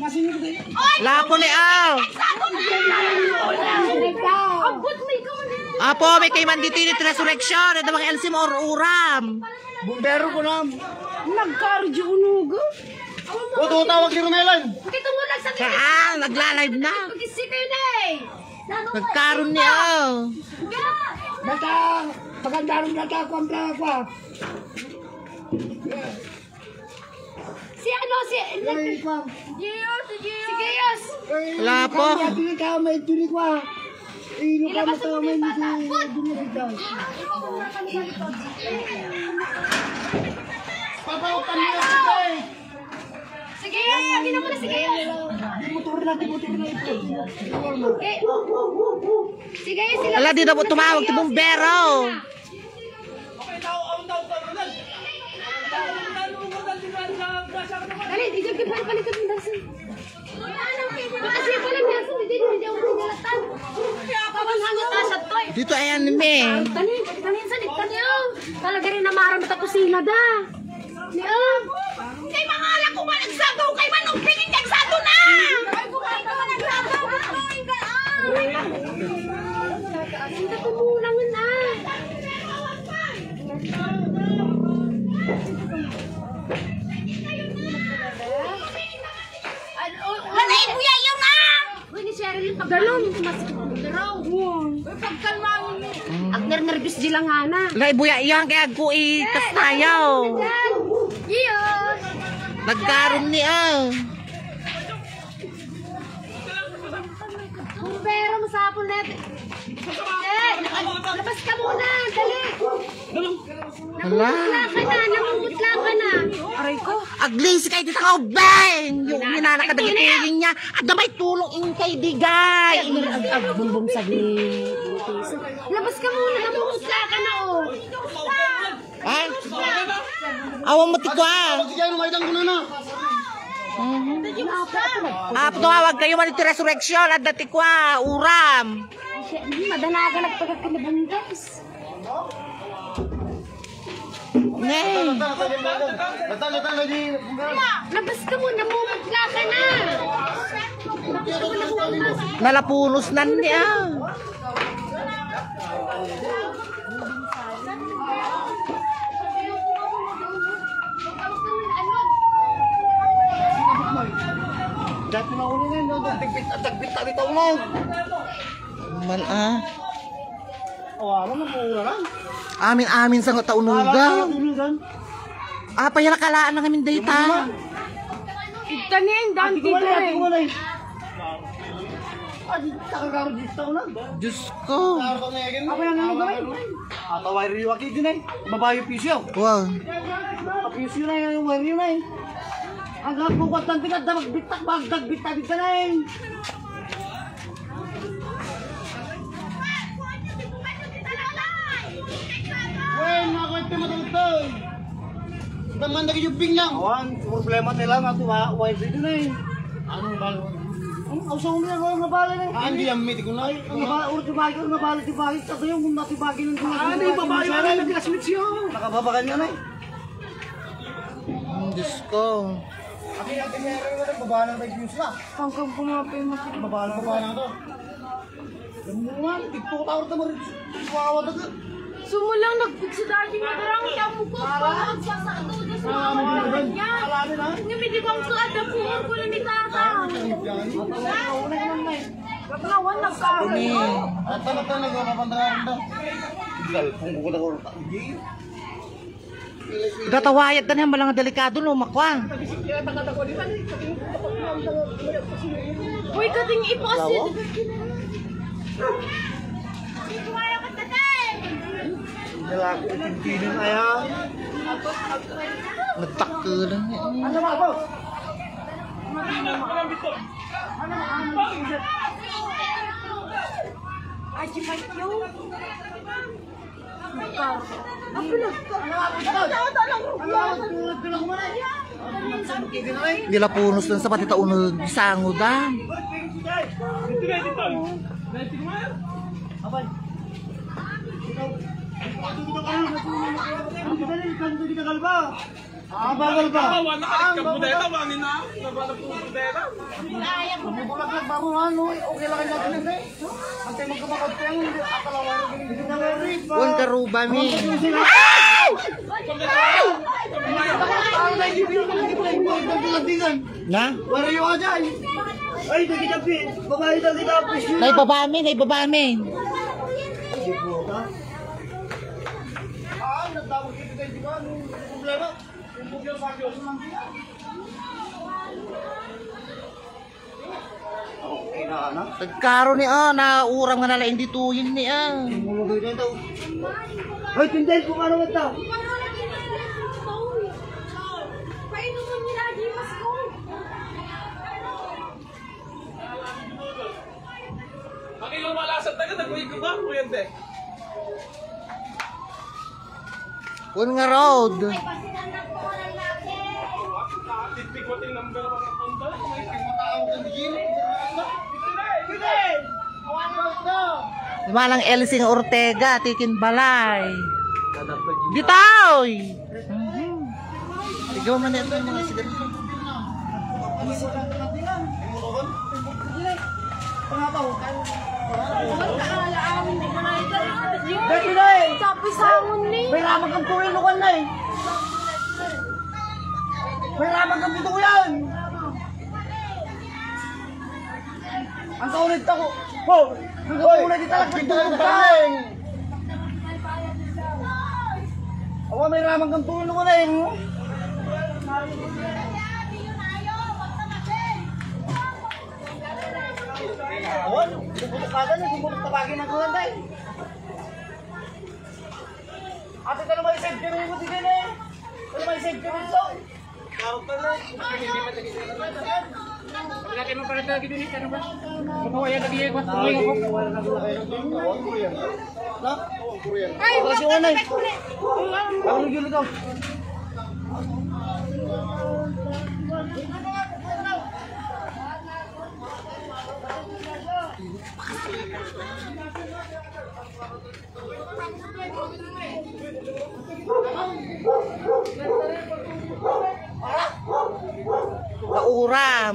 Lapo ni Al. Apo, may kay manditinit resurrection. Ito mga LC mo uram. Bumbero ko na. Nagkardio unugo. O, tutawag ni Romelan. Kita mo lang sa Saan? Nagla-live na. pag-isip kayo na eh. Nagkaroon ni Al. Bata, pagandaro na ako ang plaka. Si ano, si... Giyos, si Giyos. Lapo. Hindi ka may tuli ko. Ilo ka mo ka may dinasita. Papautan niya kita eh. Si Giyos, sabi na mo na si Giyos. Motor na ito. Si Giyos, sila. Ala, di na po tumawag si Bumbero. Dali, di dyan kipan palit ang dasan. Kasi pala dasan, hindi ako naglalatan. Kawan hanggang asat to eh. Dito ay anime. Tanin sa dito niyo. Talaga rin namaram ta kusina da. Niyo. Kay mga ala ko man nagsagaw kay manong pingin nagsado na. Ay buhay ka man nagsagaw. Buhay ka ah. Sinta tumulangan ah. Wala ibuya yung ah! Uy, ni Cheryl yung pagdalong. Daraw. Uy, pagkalmangin mo. At nervous di lang nga na. Lay buya iyang kaya ko ikastayaw. Giyos! Nagkaroon ni Al. Bumbero mo sa hapon natin. Labas ka muna, dali. Namumutla ka na. Aray ko. Aglis kay dito ka bang. Yung minana ka dagitigin niya. At na may tulong in kay digay. Bumbong saglit. Labas ka muna, namumutla ka na oh. Eh? Awang mati ko ah. Sige, lumaydang ko na na. Tumawag kayo man ito resurrection at dati ko ah. Uram. Madanaga nagpagkakinabang guys. Nay. Labas ka muna, namumutla ka na. Nalapunos na niya. Dati na uli na yun. Tagbit tabi taon lang. Man ah. Awalan na, mura lang. Amin sa taunugan. Payala kalaan na kami data. Itanin, dami dito eh. Takagaro dito taon lang. Diyos ko. Ako yung ano gawin? Ataway rin yung akid yun eh. Babayo piso. Wow. Piso na yung wari yun eh. Ang bukas ng tingad na magbitak, magdagbitak ka na eh. Wen, ako ito matulog. Daman na yung lang. Awan, problema nila nga ito, wife dito na eh. Anong balo? Ang ausang mo na mga bala na. Hindi ang miti ko na eh. Ang tibagi, ang bala tibagi. Ito yung mga tibagi ng tibagi. Ano yung babae na nag-classmates yun? Nakababagan yun eh. Diyos ko. Ate meron na babalang may views na. Pangkang pumapay mo. Babalang to. Ganun TikTok tawar ta mo rin. Wawa na ka. Sumulang nagpagsadagi mo darang yamu ko. Pagsasado na sa mga niya. Ngumidi bang ko ada puor ko ni tata. Ngawan nagkaroon. At talaga nagpapandaran daw. Galpong ko na ko. Datawayat na niya malang delikado no makwang. Uy, kating ipasit. Lalaki itintinan kaya. Nagtakko lang niya. Ano ba ako? Aji Pakyo. Nilapunos lang sa pati taunag sangudan. Bagal ba? Kawawa na kalit ka budeta, wangin na. Nabalap po budeta. Bumulak-lak ba mo ano? Okay lang natin na eh. Antay magkamakot tayo, hindi akalawa rin hindi na rin. Kun karuba mi. Na? Wala yung aja eh. Ay, dagi-dagi. Babae dagi-dagi. Nay babamin, nay babamin. Nagtawag dito kayo, di ba? Anong problema? Yung problema sa Diyos lang siya. Okay na, anak. Nagkaroon ni naurang nga nala hindi tuyin ni Mulugoy na ito. Ay, tinday ko ano ito? Painuman niyo na, Dimas ko. Makilang malasat na ka, nag-uwi ka ba, kuyente? Kun nga road. Titpik mo ting number 1 na punta. Matawag ka din. Malang Elsing Ortega, Tikin Balay. Bitaoy! Tigaw man ito yung mga sigarilyo. Tapos hamon ni. May ramag kang tuwin lukan na eh. May ramag kang pito ko yan. Ang kaulit ako. Ho! Ang kaulit di talag pagtulog ka eh. Awa may ramag kang tuwin lukan na eh. Awan, bubulok ka na, bubulok tabagin ang kuwan tayo. Ate ka na may safety rin mo din eh. Ano may safety rin so? Karot ka na. Pagkakit mo para lagi din, ano ba? Kapawaya lagi yan, mas tuloy ako. Ay, Kasi wag una na eh. Ako nagilo daw. Nauram.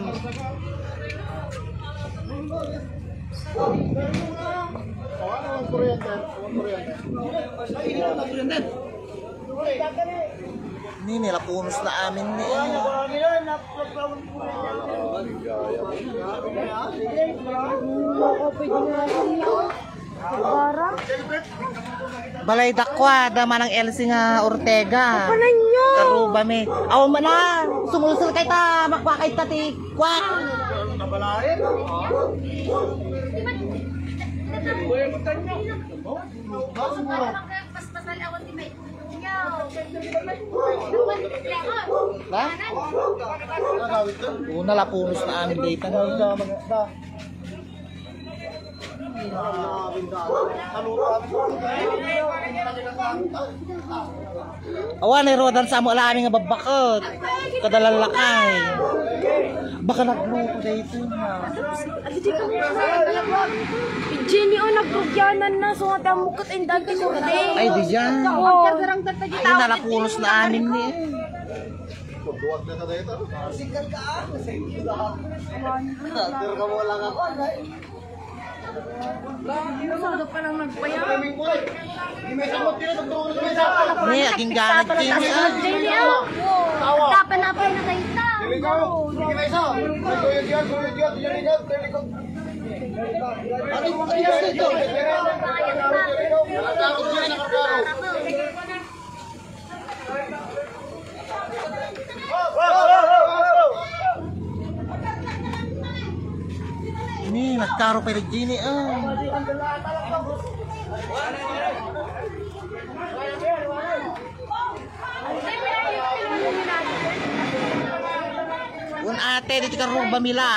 Ini nila punos na amin ni. Balay dakwa, dama ng Elsing Ortega. Pananyo. Karuba mi. Aw man na, sumusul kay ta, makwa kay ta ti kwa. Nabalain. Ba? Una la punos na amin dito. Awan ni Rodan sa mo alam nga babakot. Kadalalakay. Baka nagluto dito na. Jenny o nagkugyanan na so nga mukot ang dati ko kate. Ay di diyan. Garang tatagi Ay nalapunos na amin ni. Duwag na ka dito. Sigal ka ah. Pero ka mo lang ako. Masado pa lang nagpaya. Hindi may samot dito. Nagtulog may samot. Ni aking ganag kini Jenny o. Tapan-tapan na kayo ta. Hindi ka. Hindi may isa. May tuyod yan. Tuyod yan. Tuyod yan. Tuyod yan. Ano yung mga yes dito? Nakakot dyan. Nakakot. Ni nagkaro pa rin Gini Un ate dito ka ruba mila.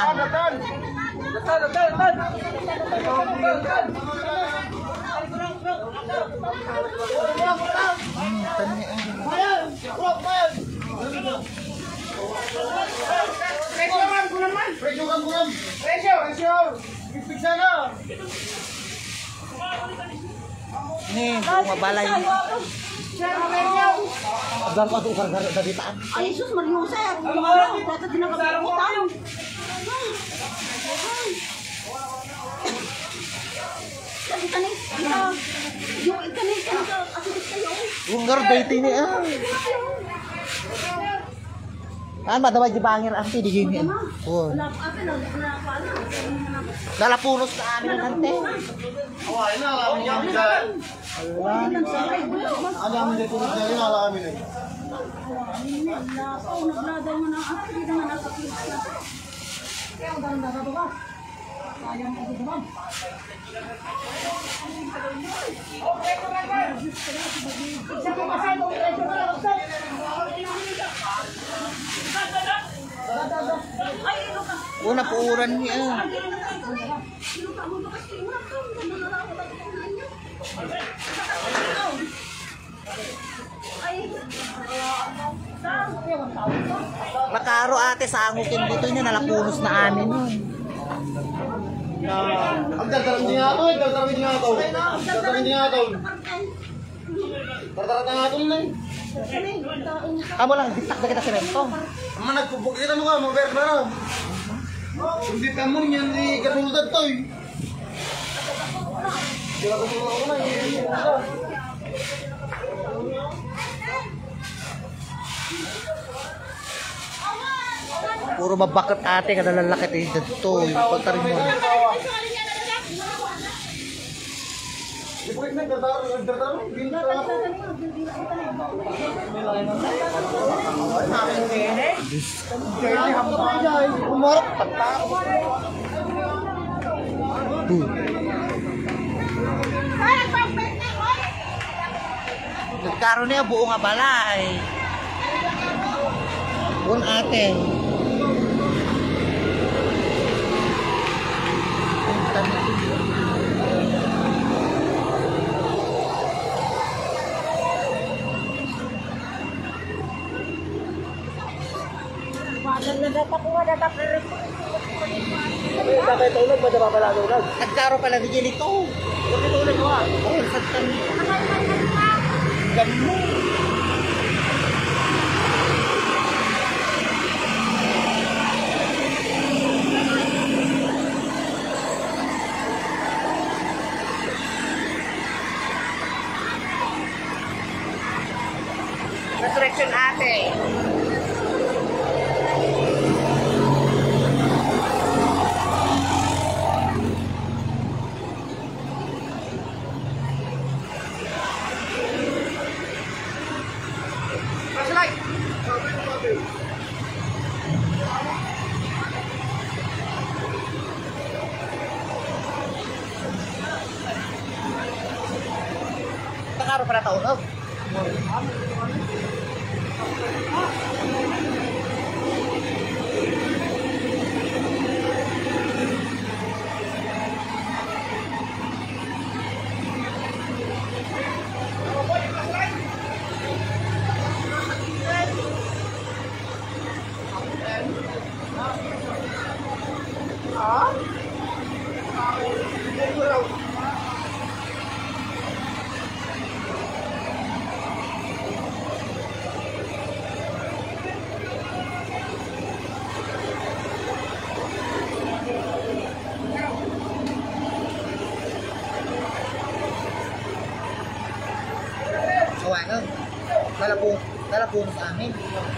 Ni bumabalay. Abang ko ito gargaro na ditaan. Ay, sus, Mario, sir. Dito din ang kapitang. Kanis, yung kanis, asidip kayo. Yung garday ni ah. Kan madaway di bangir ang di gini. Oh. Wala pa, wala pa. Dalapunos na amin ang ante. Away na, alam niya. Alam niya kung sa'yo na alam niya. Nagladaw mo na ako, hindi naman nasa pizza. Kaya ang ganda na ba? Kaya mo ito ba? Isa ko masado, ito na lang sa. Una puuran niya. Makaro ate sa angukin dito niya nalapunos na amin nun. Ang dardaran niya ito, dardaran niya ito. Dardaran niya ito. Dardaran niya ito na. Kamu lang ditak na kita semento. Ama nagpupuk kita mo ka, mabayar na rin. Hindi ka mo niyan ni katulad to eh. Kaya ko ako na eh. Puro mabakit ate kada lalaki dito. Pagtarin mo. Ipukit na dardaran. Umarap patao. Nagkaroon niya buo nga balay. Bun ate. Nagkaroon pala din ito. Oh, saktan. Gamu. Resurrection ate. Nakaro para taon. Kawangan. Lalapun sa amin.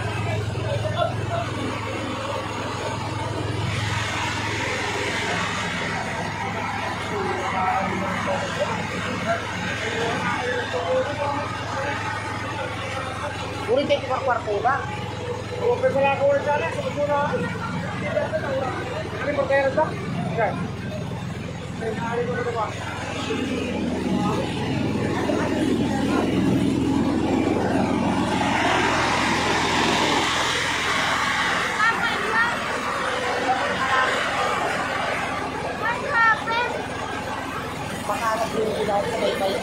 Uring kayo kwarto ba? Kung pala ko wala sana, sa muna. Ano ba kaya sa? Okay. Ay, ko na ba? Pakalat yung ginawa sa may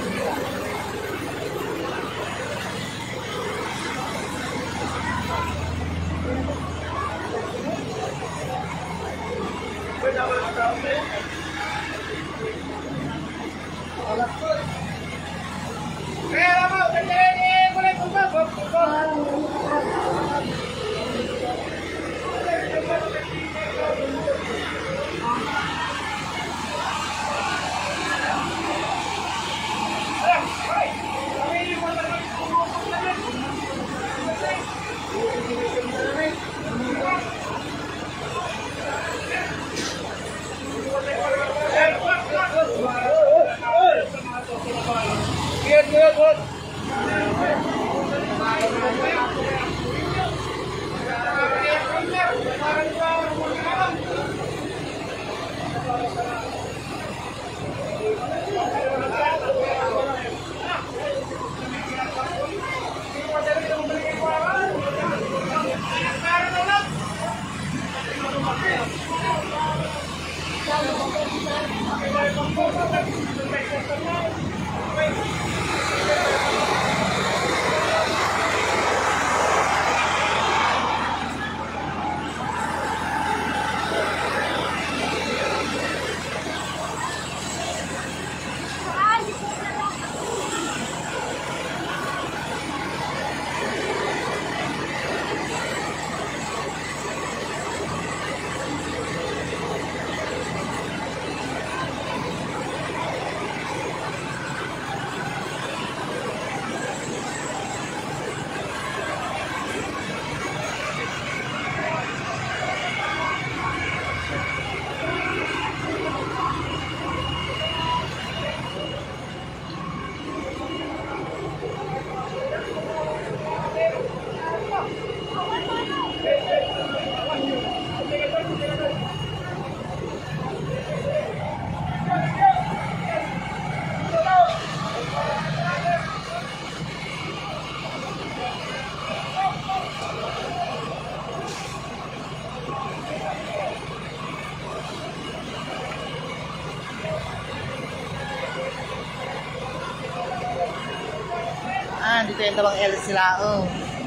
yung dalawang LC sila. Oh.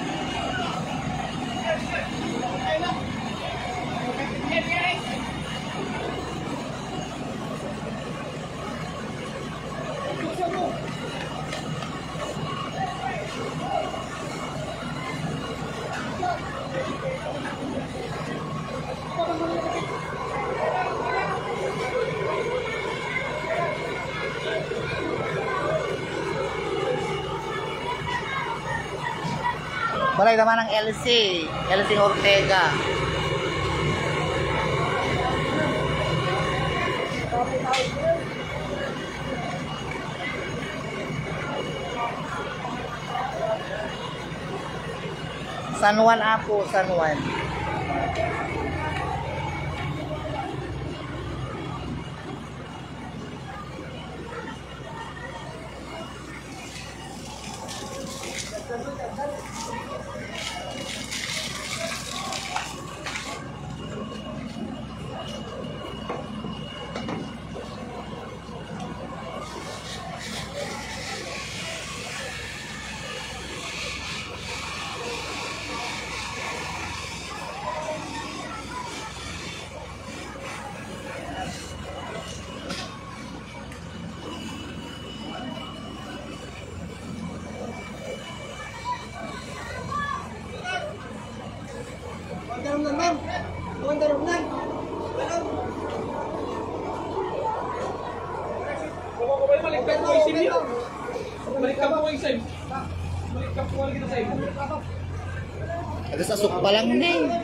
Balay naman ng LC Ortega. San Juan Apo, San Juan. Ada sasuk pa lang na eh.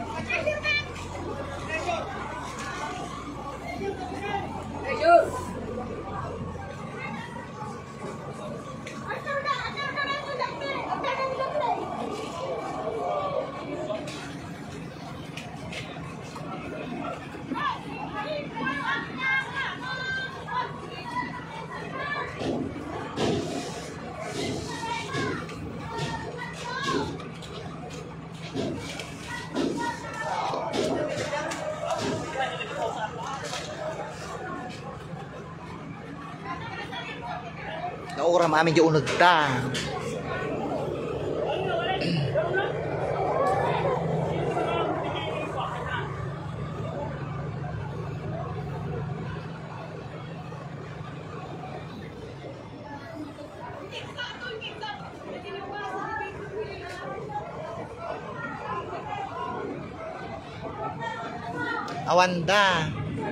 Naura mami di unag ta. Awanda.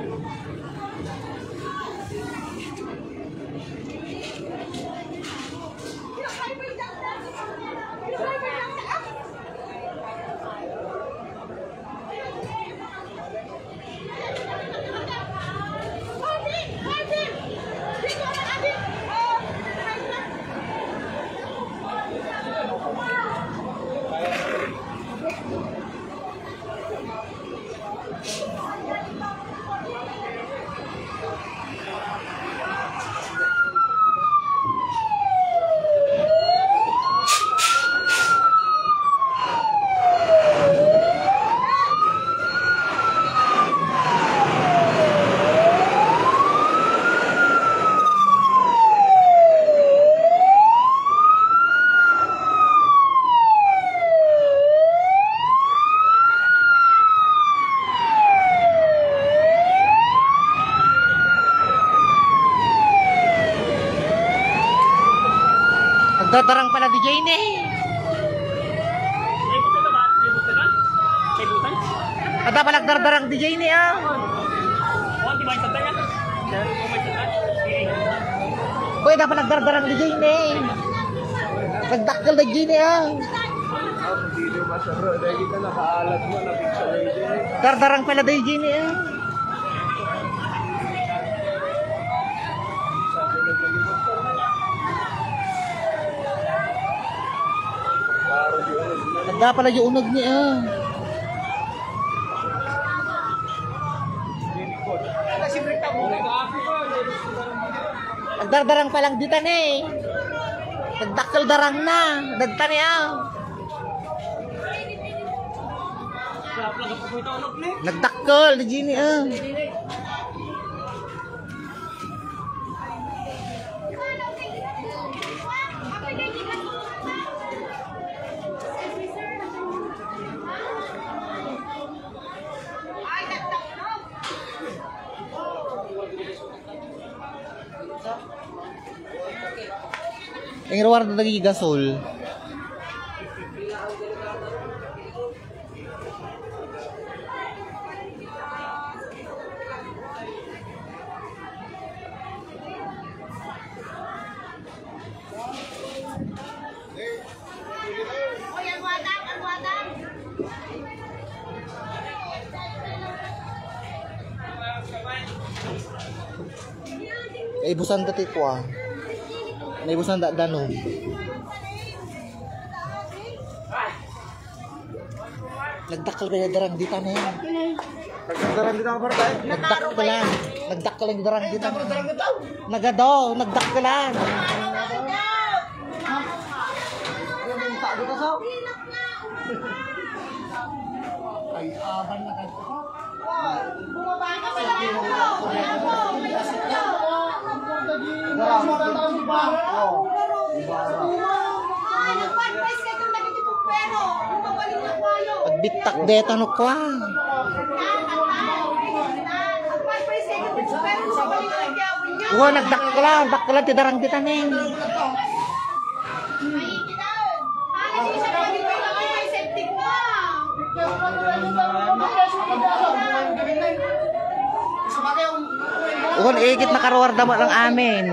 Dadarang pala DJ ni. Ada pala dardarang DJ ni ah. Boy, ada pala dardarang DJ ni. Nagdakkel DJ ni ah. Dardarang pala DJ ni ah. Ada pala yung unag niya. Nagdardarang pa lang dito na eh. Nagdakkel darang na. Dagta niya. Nagdakkel di Gini ah. Ang reward na nagigasol. Oy, ang wadang, ang wadang. Ibusan dati ko ah. Naibusan da danon. Nagdakal ka na darang dita na yan. Darang dito ang barangay. Nagdakal ka lang. Nagdakal lang darang dita na. Nagadaw, nagdakal lang. Ay, aban na ka. Bumaba ka pa lang. Pagbitak deta no kwa. Uwa nagdakal lang ti darang dita na. Uwan igit nakaruwarda mo lang amin.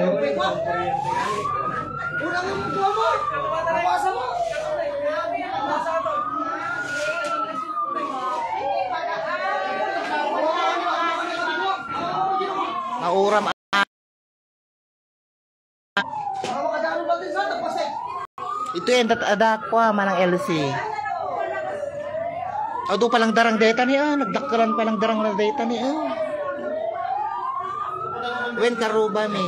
Nauram ito yung ada ko manang LC. Ado palang darang data niya, nagdakalan palang darang na data niya. Wen karuba mi.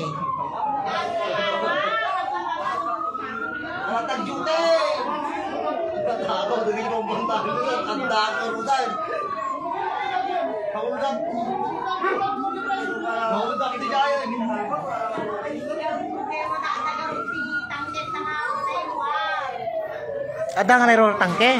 Matag jute. Ako dili mo banta. Kanda ko rudan. Kaulan. Kaulan kita jaya ni. Ada nga nero tangke.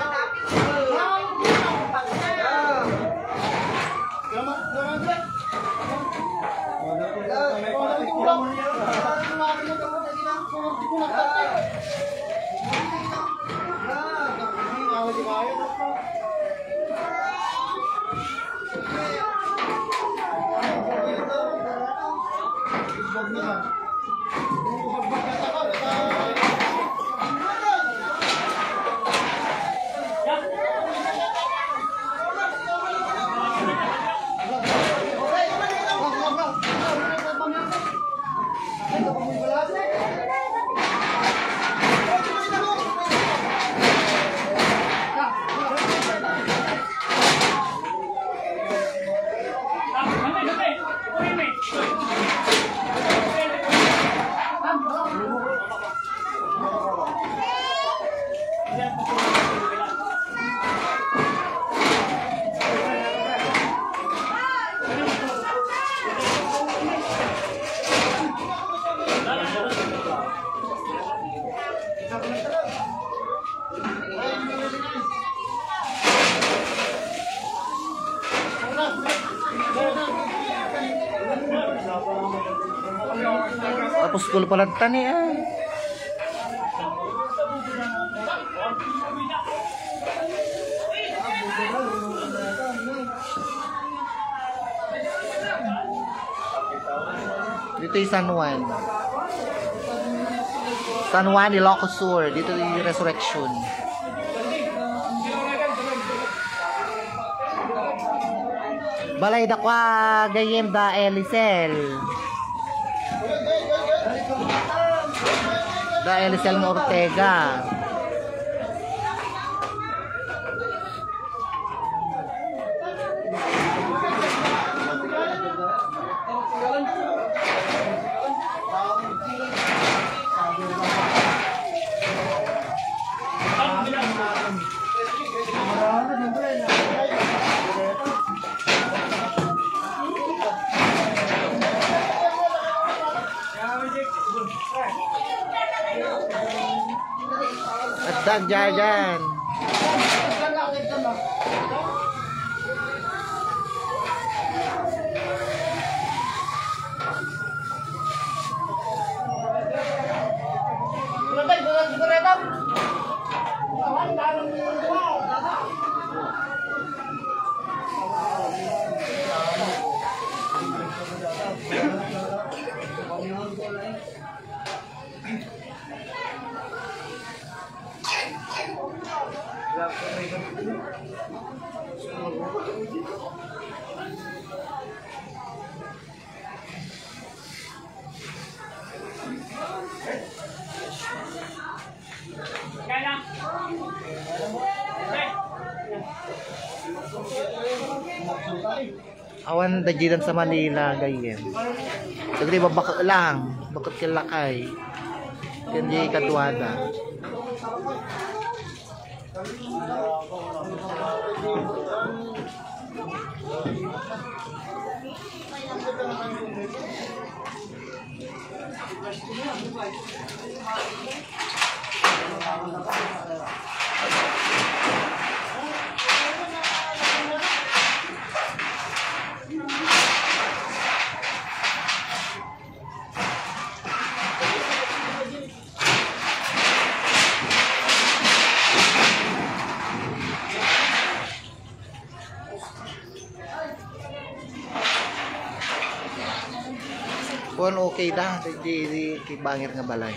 Tapos school pala tani ah. Dito yung San Juan. San Juan, Ilocos Sur. Dito yung Resurrection. Balay dakwa gayem da Elisel. Da Elisel ng Ortega. At dyan. Awan dagilan sa Manila gayen. Dagdi babaka lang, bakit kilakay. Kundi katuada. Kung okay dah, di bangir nga balay.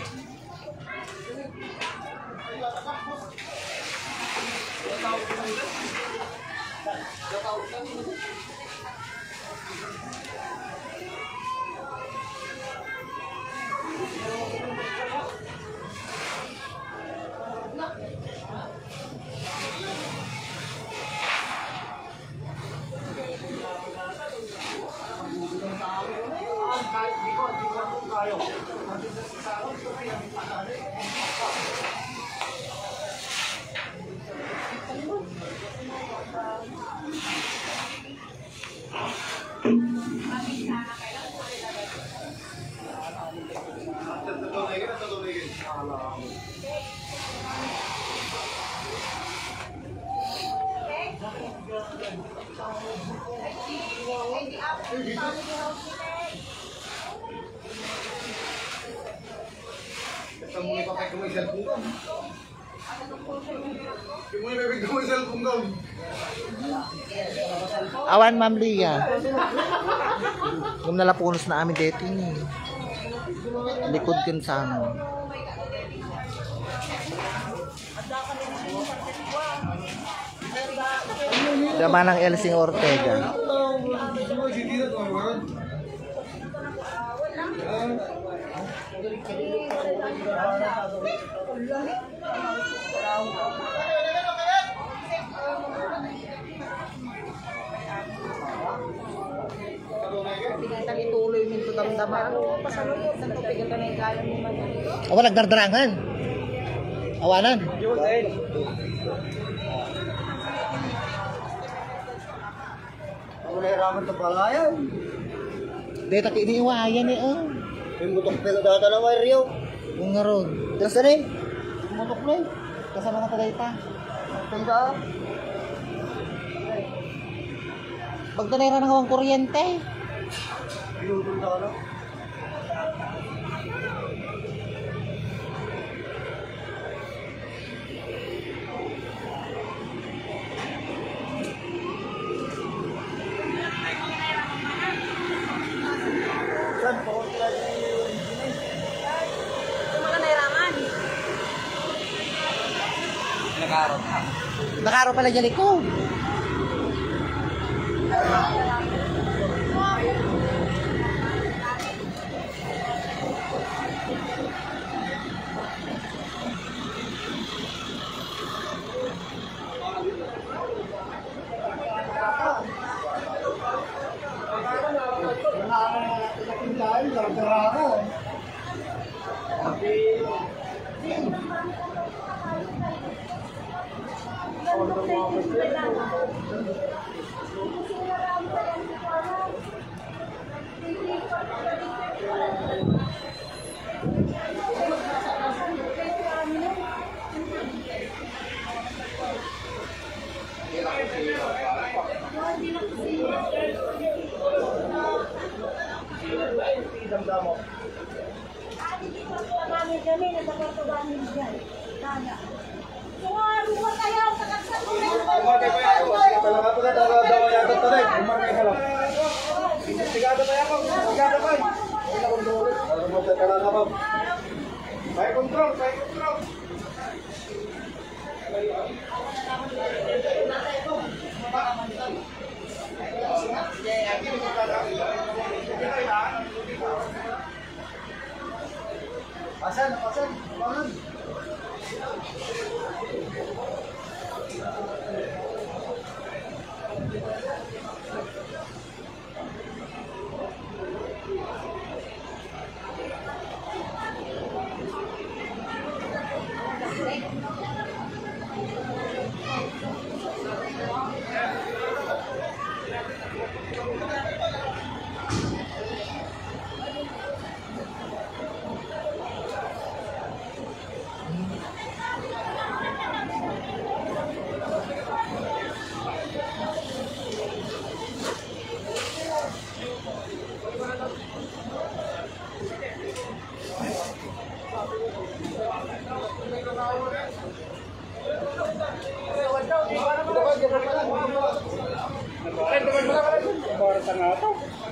Awan Ma'am Lia. Yung nalapunos na amin dito ni. Likod kun sa ano. Dama ng Elsing Ortega. Ituloy mo ito damdaman. Pasalunod na ito. Pigal ka na yung kaya mo man. Awan nagdardarangan. Awanan. Ako nahiraman sa palayan. Dito iniiwayan eh oh. Yung butok pelo data na may Rio. Yung nga ron. Dasa na eh. Yung butok na eh. Kasama ka tagayta. Tanda. Pagtanera ng awang kuryente. Pinutulta ka na. Saan po? Mga nairangan. Nakaro pala dyan ko. Saya kontrol, saya kontrol. nga ito.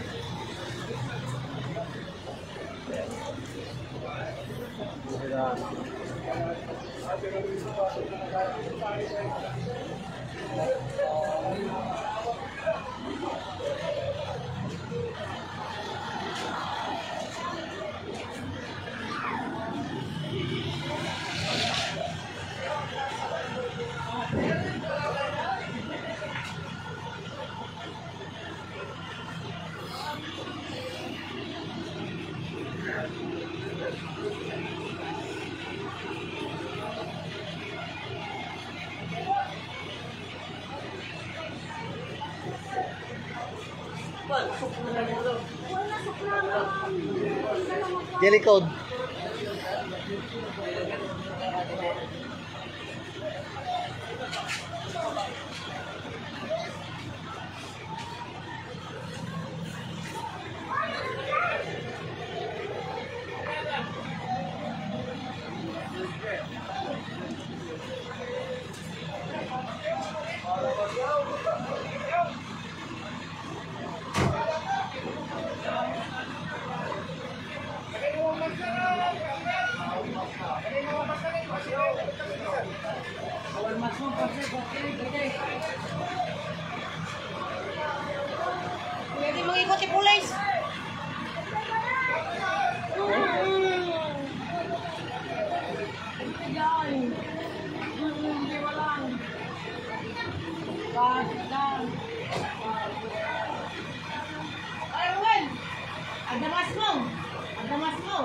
Jelly code. Pwede mong ikuti pulis. Arwen, adamas mo. Adamas mo.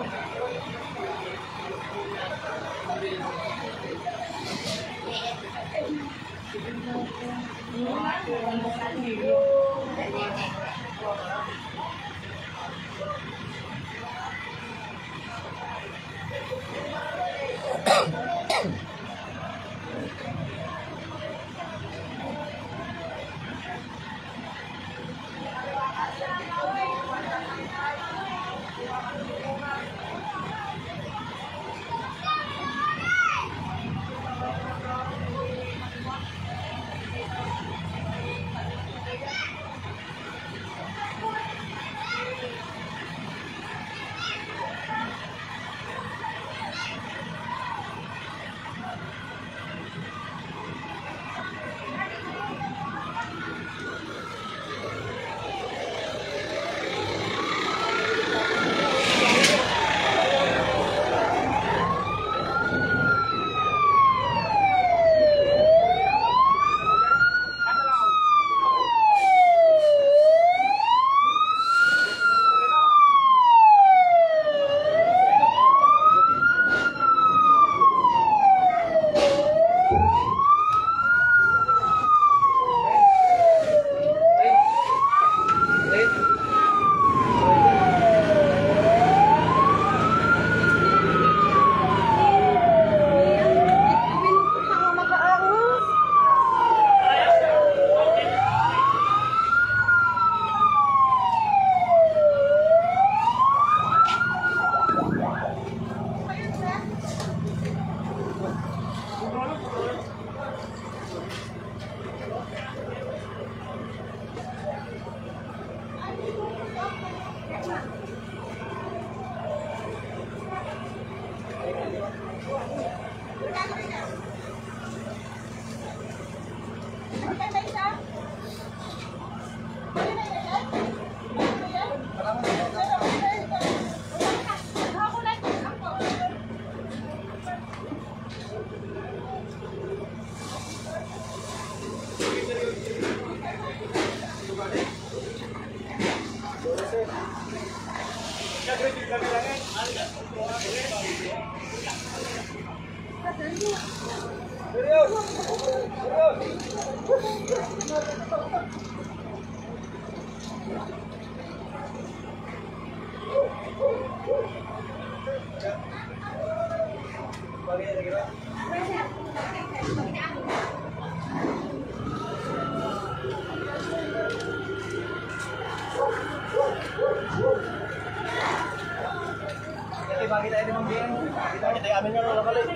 Bagi tayo limang biyan. Kita tayo amin nga lang kali.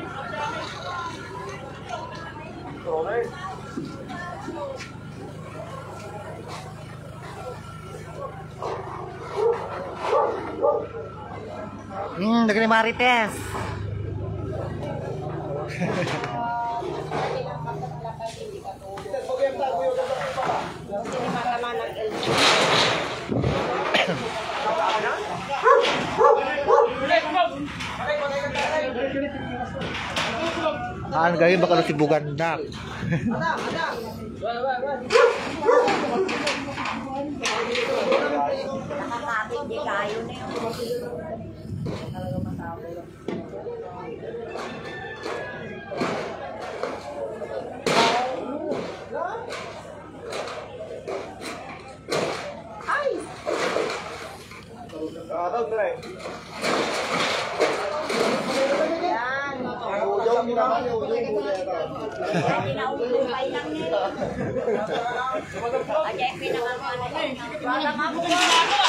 Okay. Dagan ni Marites. Gawin bakal si Bugandak. Nakakapit di kayo na yun. Pinaulupay lang nila. Ajay pinakakuan na yun. Wala nga mo lang.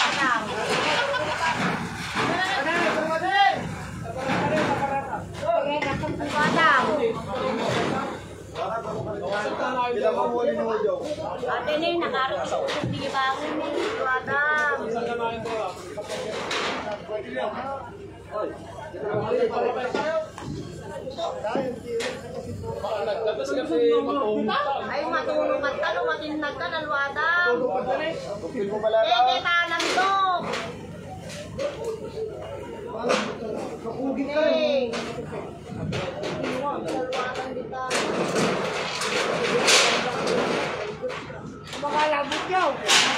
Okay, nakapagpadang. Ate na yun, nakarap sa usap di bangon na yun. Padang. Ay, matulong at talo, matinag ka, nalwadang. Ede, talandok. Mga labot yaw.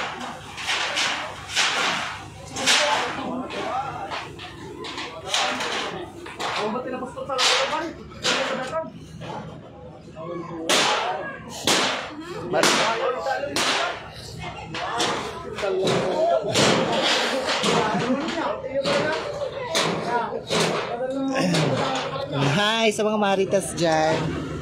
Hi sa mga Maritas dyan.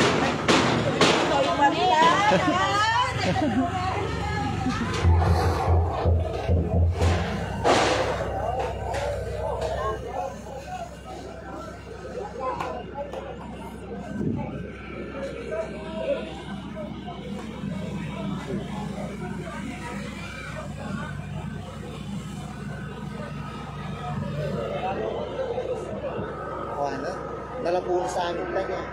Nalapuno sa amin lang yan.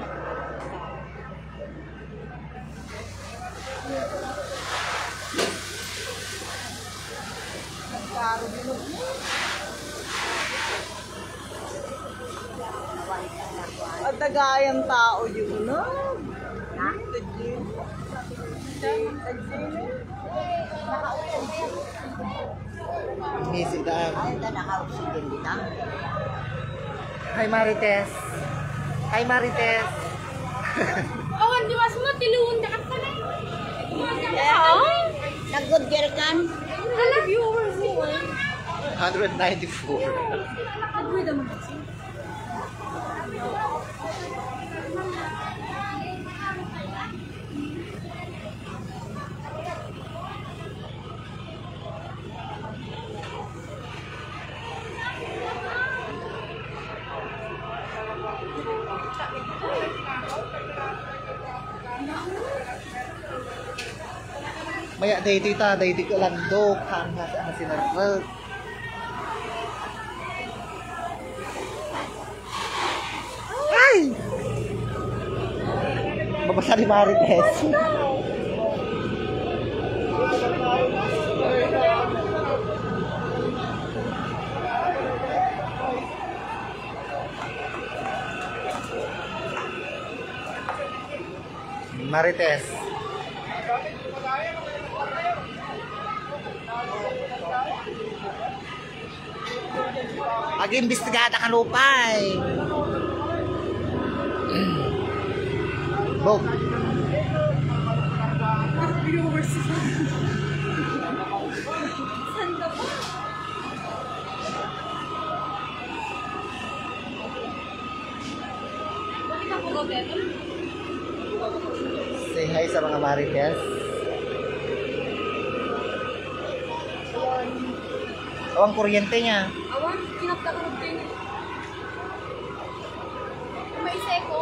At dagayang tao yun, no? Misi daan. Ay, naka-oxygen din ah. Hi Marites. Hi Marites. Awan, di mas mo, tiluon ka ka na. Nag-good gear kan? Kala viewers mo. 194. Nag-good naman kasi. Maya dito ita, dito ko landok, hanggang sa sinarap. Ay! Babasa ni Marites. Marites. Ag-imbestigata ka lupay. Bog. Say hi sa mga Marites. Awang kuryente niya. Awan, kinapta ka ng tingin. May seko.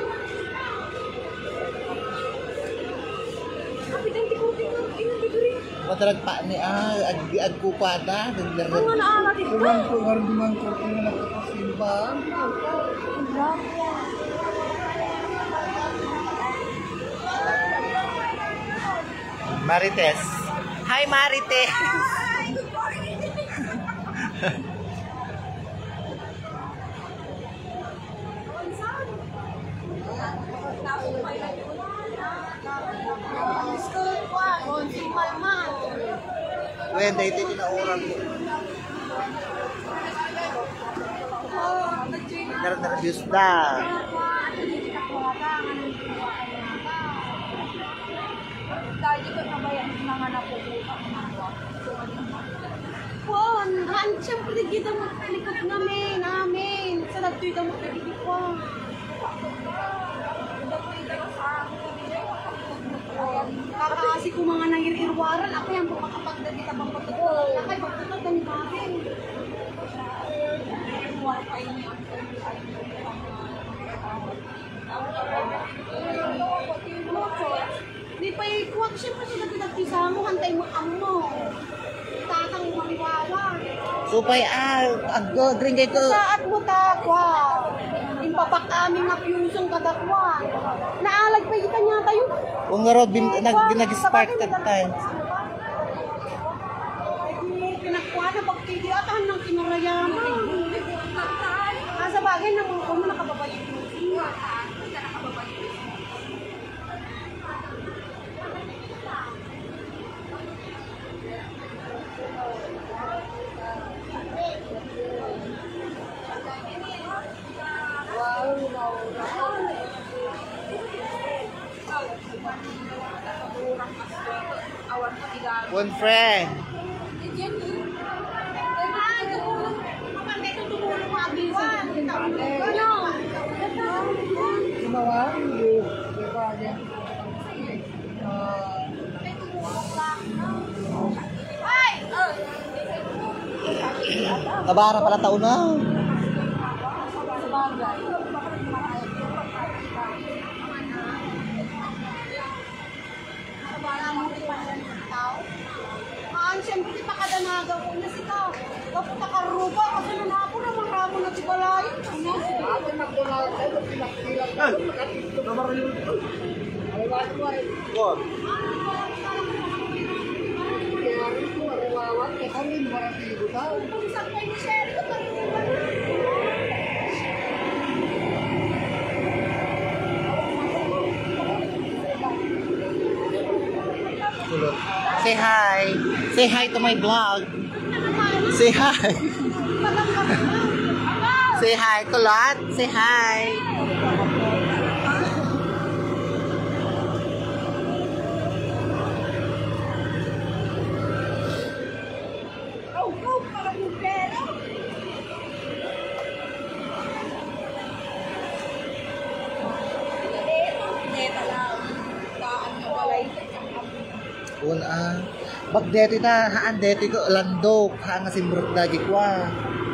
Kapitang tikutin ka, inandiguri. Madalag pa ni agkupada. Ang mga naala dito. Tulang ko, garing duman ko, kung naman ko kasi Marites. Hi, Marites. When they did na oral ko. Nervous na. Juan, han, siyempre kita mo likod namin. Sa nagtuyo mo kaligid ko. Kakasi ko mga nangirwaran, ako yan po makapagdad kita pang pagkakot. Nakay, pagkakot na ni Bakit. Di pa ikuwag, siyempre sila pinagpisa mo, hantay mo amo. Tatang maliwawa. Supay aggo drink ito. Saat mo takwa. Impabak aming napyusong kadakwan. Naalag pa kita niya tayo. Kung nga nag-spark that time. Pinakwa na pagpili at ng kinarayaman. Sa bagay na mga mo nakababay. One friend. Kabara pala taon na. Siyempre di pa kadanaga ko na si ka. Kapag nakaruba, kasi na ako na maramo na si Balayan. Say hi. Say hi to my vlog. Say hi. Say hi, Kulot. Say hi. Bag deti na haan deti ko landok haan nga simbrot dagi kwa.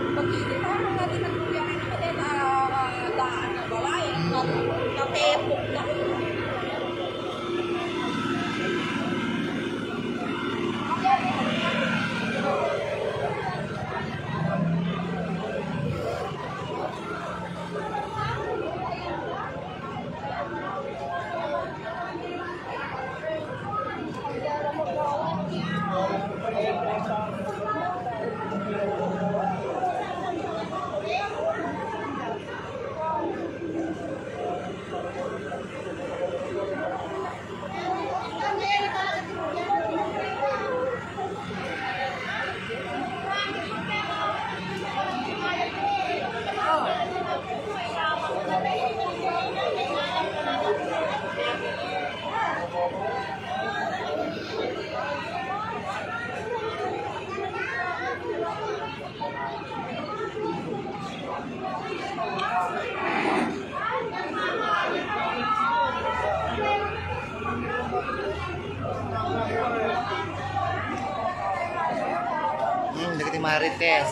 Deketin Marites.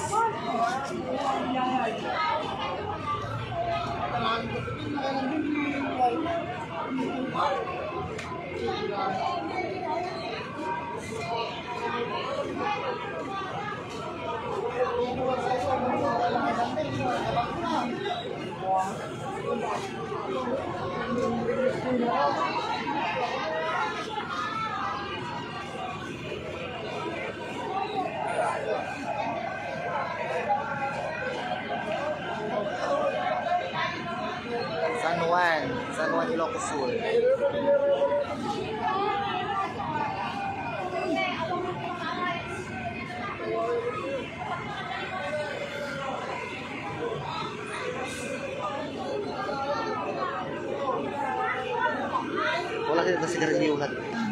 Sword. Wala kita sigarilyo ulat.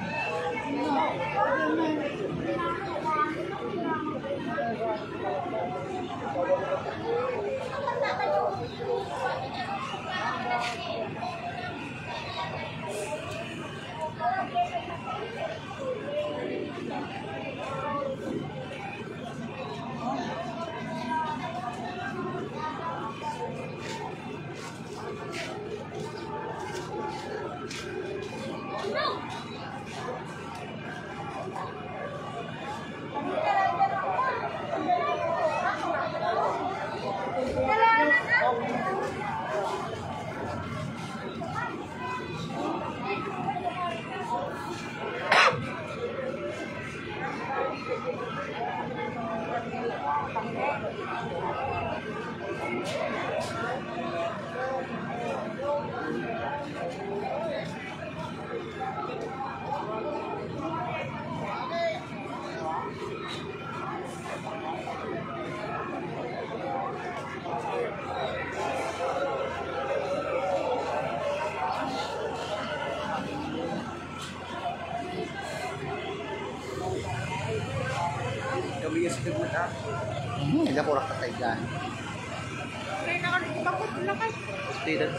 Kami yung sigarilyo na. Hindi po rak patay dyan. Kaya nakakapagod na kayo. Students.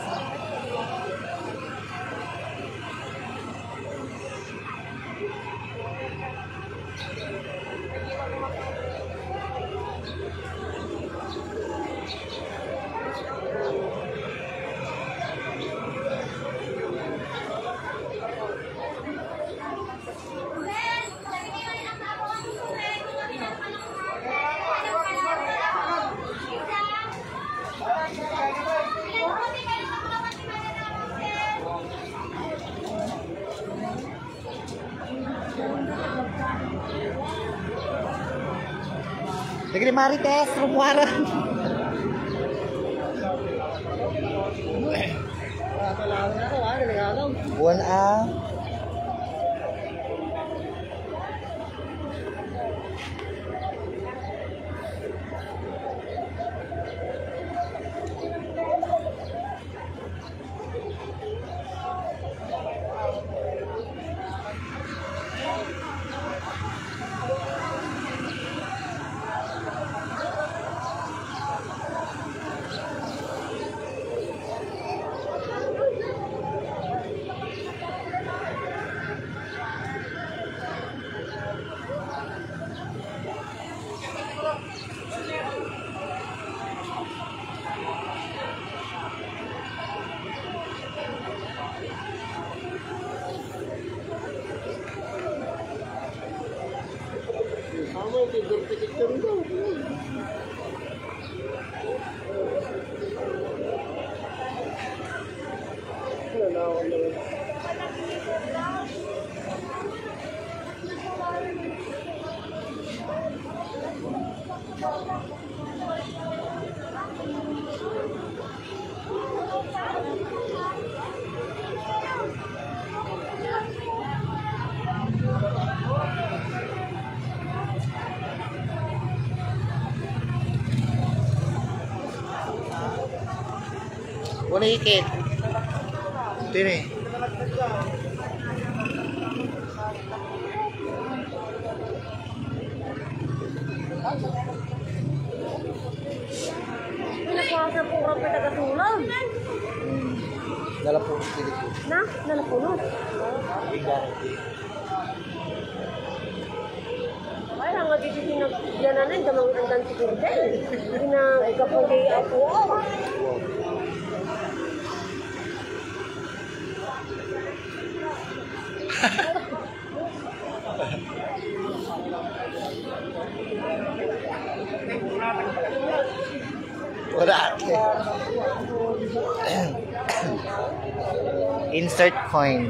Lagi Marites, Rumuaran. Buwan ah. Wala ikit. Ito yun eh. Pinapasa po ka pa tagatulong. Dala po ang pilit ko. Na? Nalapunod. Ay, ang nagiging pinagyanan damang andan siguro din. Hindi na ikapon kay Apo. Wala. Insert coin.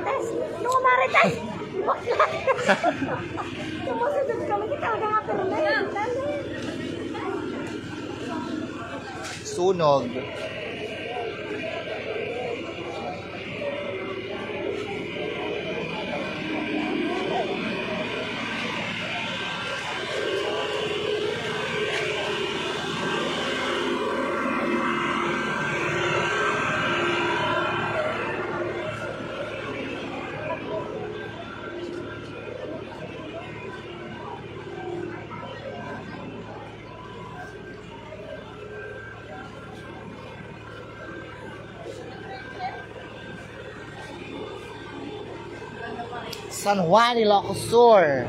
Marites? Ano Marites? Bakla. Sumusunod kami kita talaga nga pero na. Sunog. San Juan, Ilocos Sur.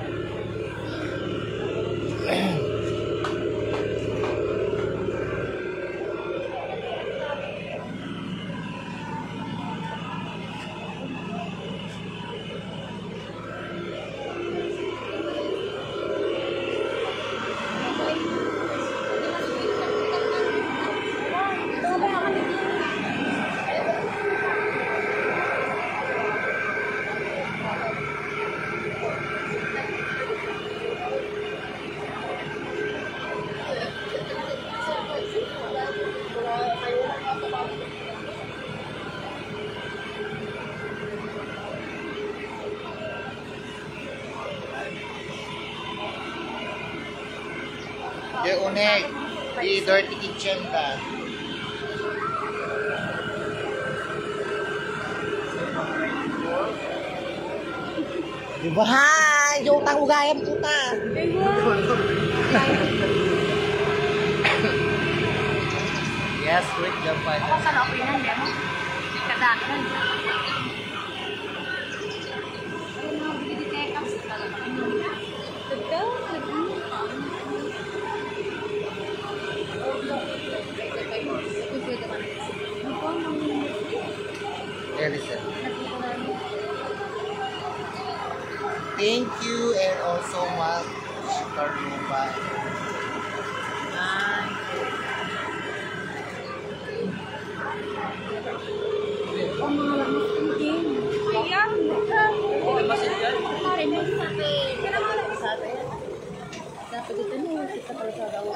Di unig, di dirty kitchen ka. Diba? Hai, yung utang ugayam kita. Yes, quick jump pa. Ako sana opinan din mo. Kadakan. Ayun na, bigiditeka sa talaga. Elisa. Thank you and also much Karuba. Oh, mga lakas ng game. Ayan. Kemarin mo sabi. Kaya mga lakas sabi. Dapat ito niyo. Kita pala sa daw.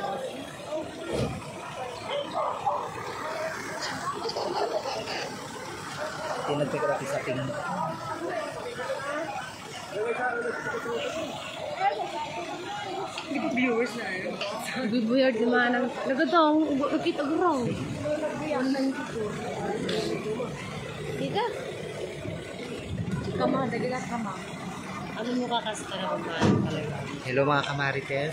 Tinagpik rapi sa tingin. Viewers na yun. Bibuyard naman ang nagatong. Kita gurong. Ika. Kama, dagilat kama. Ano mo kakasta na kumahal talaga? Hello mga kamarites.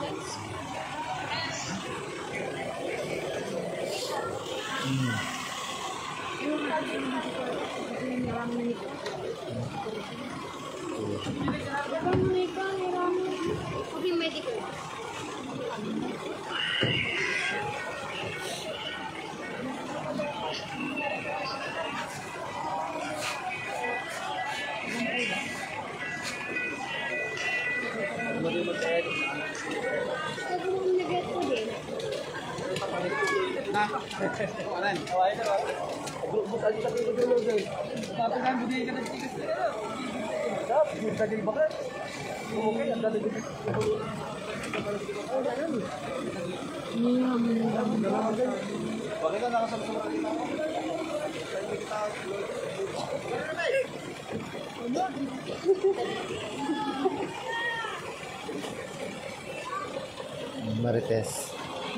Marites.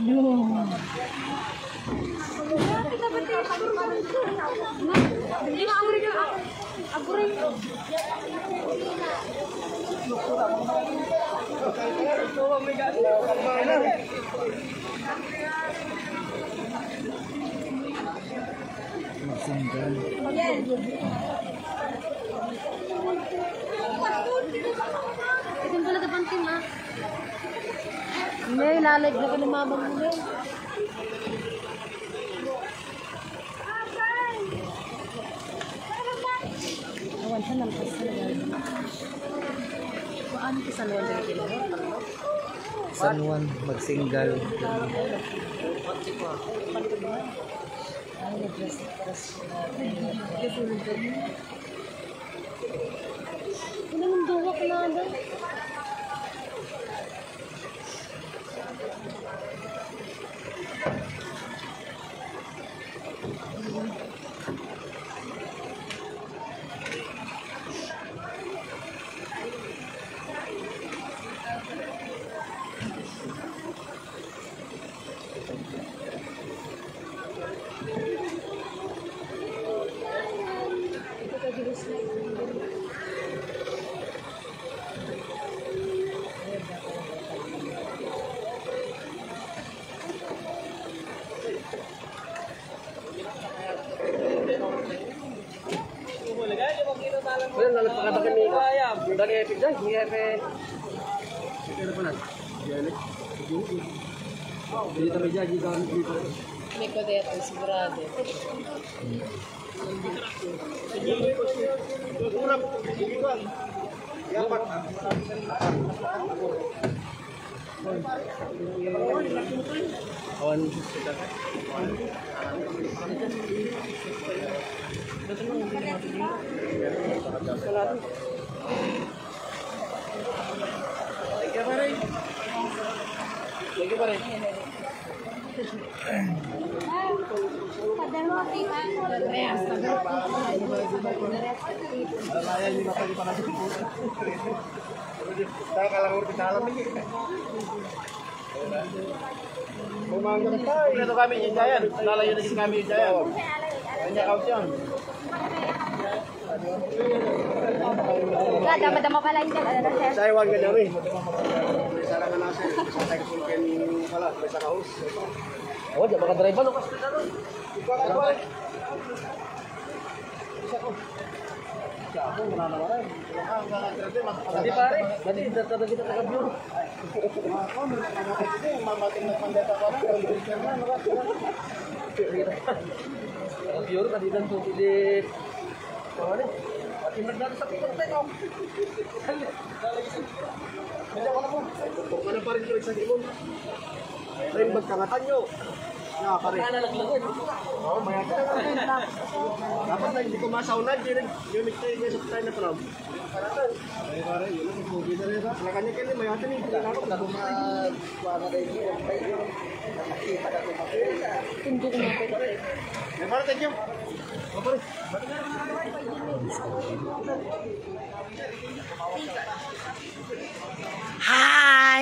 Ito pala kapanting ha. May lalag na ka ng mamang mo. Awan siya ng kasi na gano'n. Paano ko San Juan na kinawar? San Juan, mag-single. Ay, nag-dress. Panado. Well, nalagpakatakin ni Kaya. Dali epic dyan. Hindi epic. Ano pa na? Dito may dyan. Dito. May kodeta, sigurado. Kurang. Yapat. Awan. Padahal kita. Tayo kalahur kita alam ini. Memanggang tayo. Ito kami yung Jayan. Lalayo na din kami yung Jayan. Kanya kaution. Wala, dama-dama pala yung dala, sir. Saya wag ganyan rin. Sana nga nasa. Sa tayo sulken pala. Sa kahus. Oh, di baka driver lo kasi dito. Siapa yang mana-mana? Hindi pare, dati kita taga-view. Ako, mamating na pandata ko na. View tadi dan tuh di mana? Pati nagdala sa pikot tayo. Medyo ko na po. Kung ano pa rin ko sa ibon. Rin magkangatan nyo. Na, pare. Oo, maya ka. Dapat na, hindi ko masaunad. Unit tayo ngayon sa tayo na pram. Ay, pare, yun ang movie na rin. Sila kanya kanya, maya ka rin. Hindi ako mag-kuwana rin. Nakakita ka ito. Hindi ko mapit. Ay, pare, thank you. O, pare. Hi!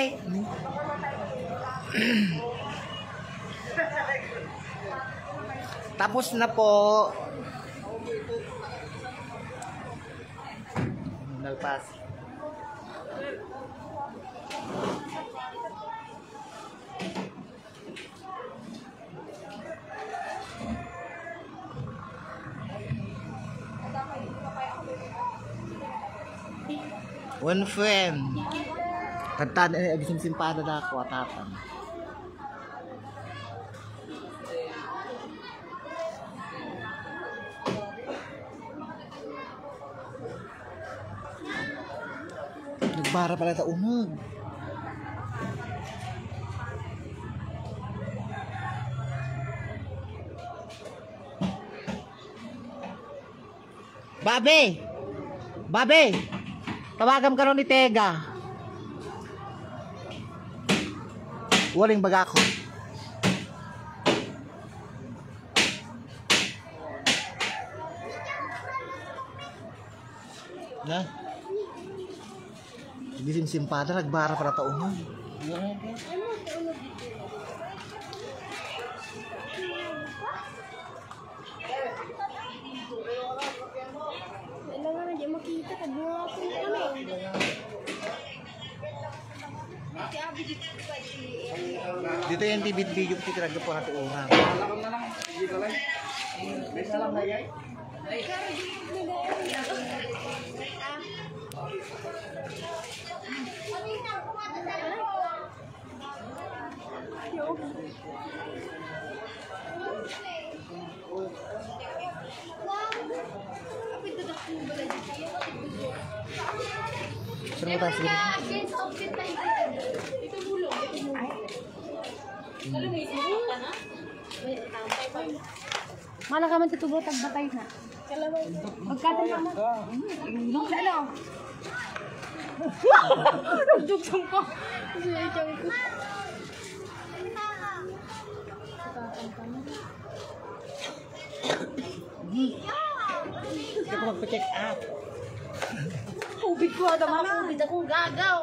Tapos na po. Nalpas. One friend. Tantan simpada na ako atapan. Nagbara pala ta unod. Babe! Babe! Tawagam ka ron ni Tega. Waling baga ko. Na? Hindi simpada, nagbara para taon. Kailangan na di makita. Kadunga ko kami. Dito yung TV video ko titiraga po natin orang. Alam na lang. Hindi ka lang. Best na lang na yan. Sino mo tayo sige? Mana ka man tutubot ang batay na. Magkatan ka mo. Nung ano? Nagdugsong ko. Kasi ito ko. Hindi ko magpa-check up. Tubig ko, ada mga tubig akong gagaw.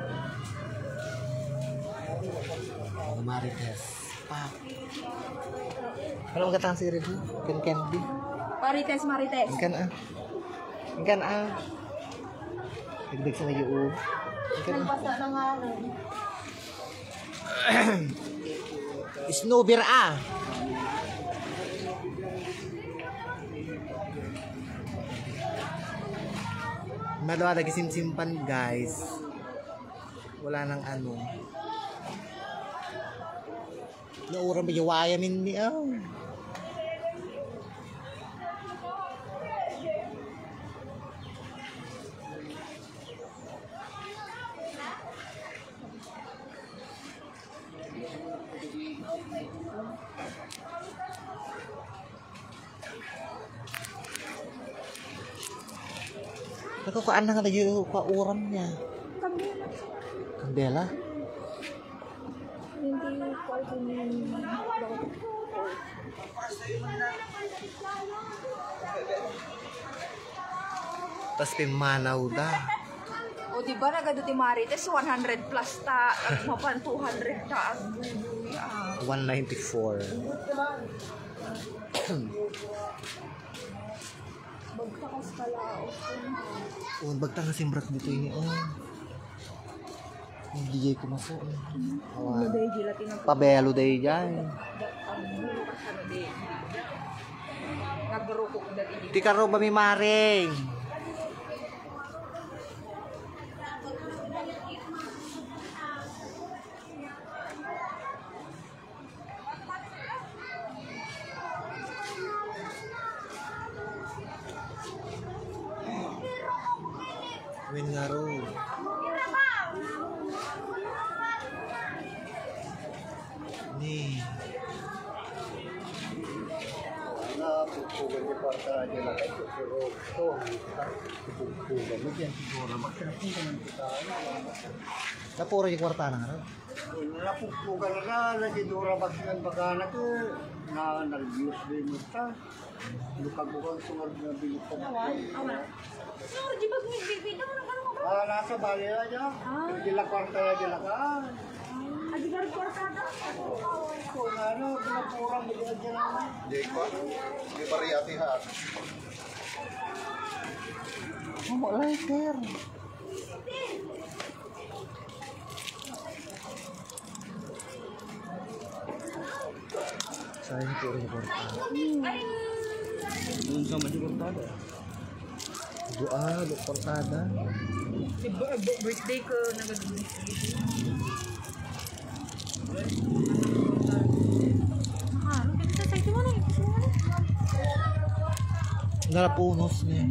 Marites. Pa. Alam mo katang siri ko? Candy. Marites, Marites. Ikan Dagdag sa ngayon. Nagpasa na nga rin. Snowbeer Madwa lagi simpan guys. Wala nang ano. Naura ba yung min ni Nakukaan na nga na yung kauram niya. Kandela? Hindi ko Tapos pimanaw da. O diba nagado ti Marites 100 plus ta at mapan 200 ta ang bubuy 194. Bagtakas kalao. Bagtang nga simbrak dito ini. DJ ko maso. Day gila tinang Pabelo day dyan. nagrukok dati. Di ka ba may maring? Win nga ro. Ni. Pupugan niya para niya na kayo. Pero ito, pupugan mo dyan siguro. Magkanapungan ng kita. Napuro yung kwarta na nga ro. Napupugan na siguro magsinan baka na to. Na nag-use din mo ta. Lukag-bukang sumag na bilutan. Sir, di ba bibida mo na mo? Nasa bali na dyan. Dila kwarta na dila ka. Adigar portada. Kung ano, pinapurang mo dyan dyan naman. Di ko, di pariyati ha. Wala sir. Sayang po rin yung kwarta. Doon sa mga kwartada. Doa, kwartada. Birthday ko nagagawin. Narapunos niya.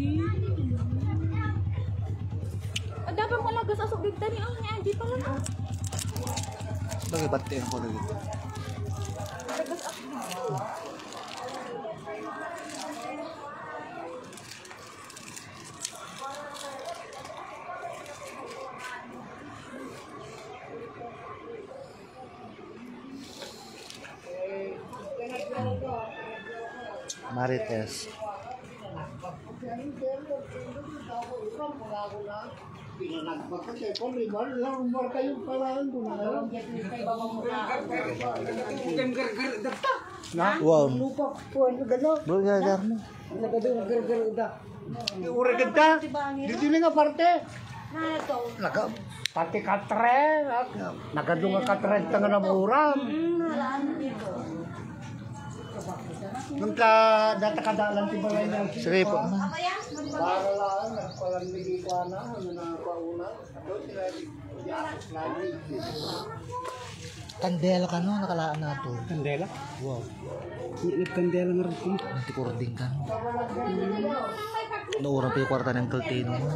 Dapat mo lagas asok dito ni ang Angie pala na. Bagay batiin ko na dito. Marites. Pinanagpag ka tayo. Kung liman lang, umar kayong paraan ko na lang. Wow. Lupa, puwan ka gano'n. Bro, gagar mo. Nagadong gar-gar da. Uragad ka. Dito nga parte. Naga, pati katre. Nagadong nga katre tanga na muram. Nung ka datakadalan ti balay niya. Sige po. Para lang, nagpalambigi ko na. Ano na pauna. Ito sila lagi. Kandela ka no, nakalaan na ito. Kandela? Wow. Nagkandela nga rin. Nantikording ka no. Naurang pa yung kwarta ng kaltino mo.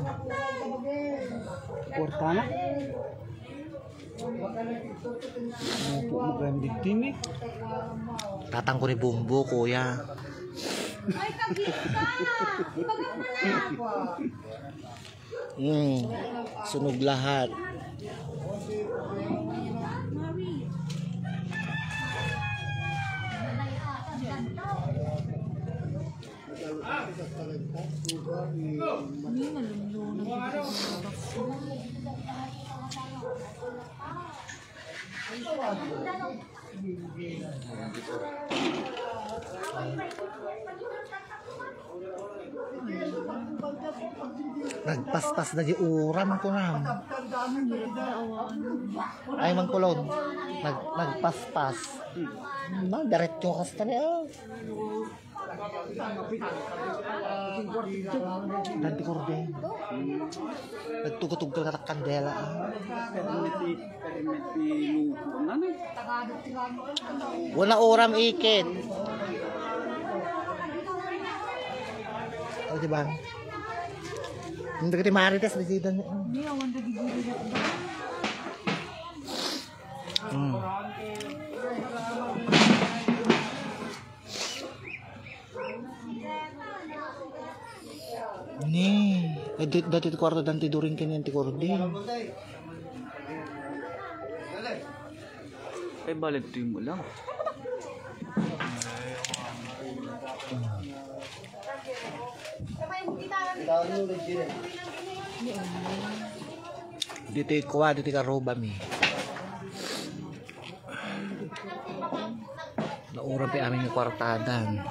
Kwarta na? Opo, magandang din eh. Tatang ko ni Bumbo, kuya. Ay, kagit ka! Ibagay mo na! Sunog lahat. Nagpaspas na di uram ko na. Ay mangkulod. Nagpaspas. Diretso kasta niya. Nanti korden. Nagtugtog ka kandela. Wala uram ikit. Oh, diba? Hindi ka marites di dito. Nih, dati kwarto dan tidurin ka niyan tikordin. Ay, balit mo lang. Dito kuha, dito ka roba mi. Naura pa aming kwartadan.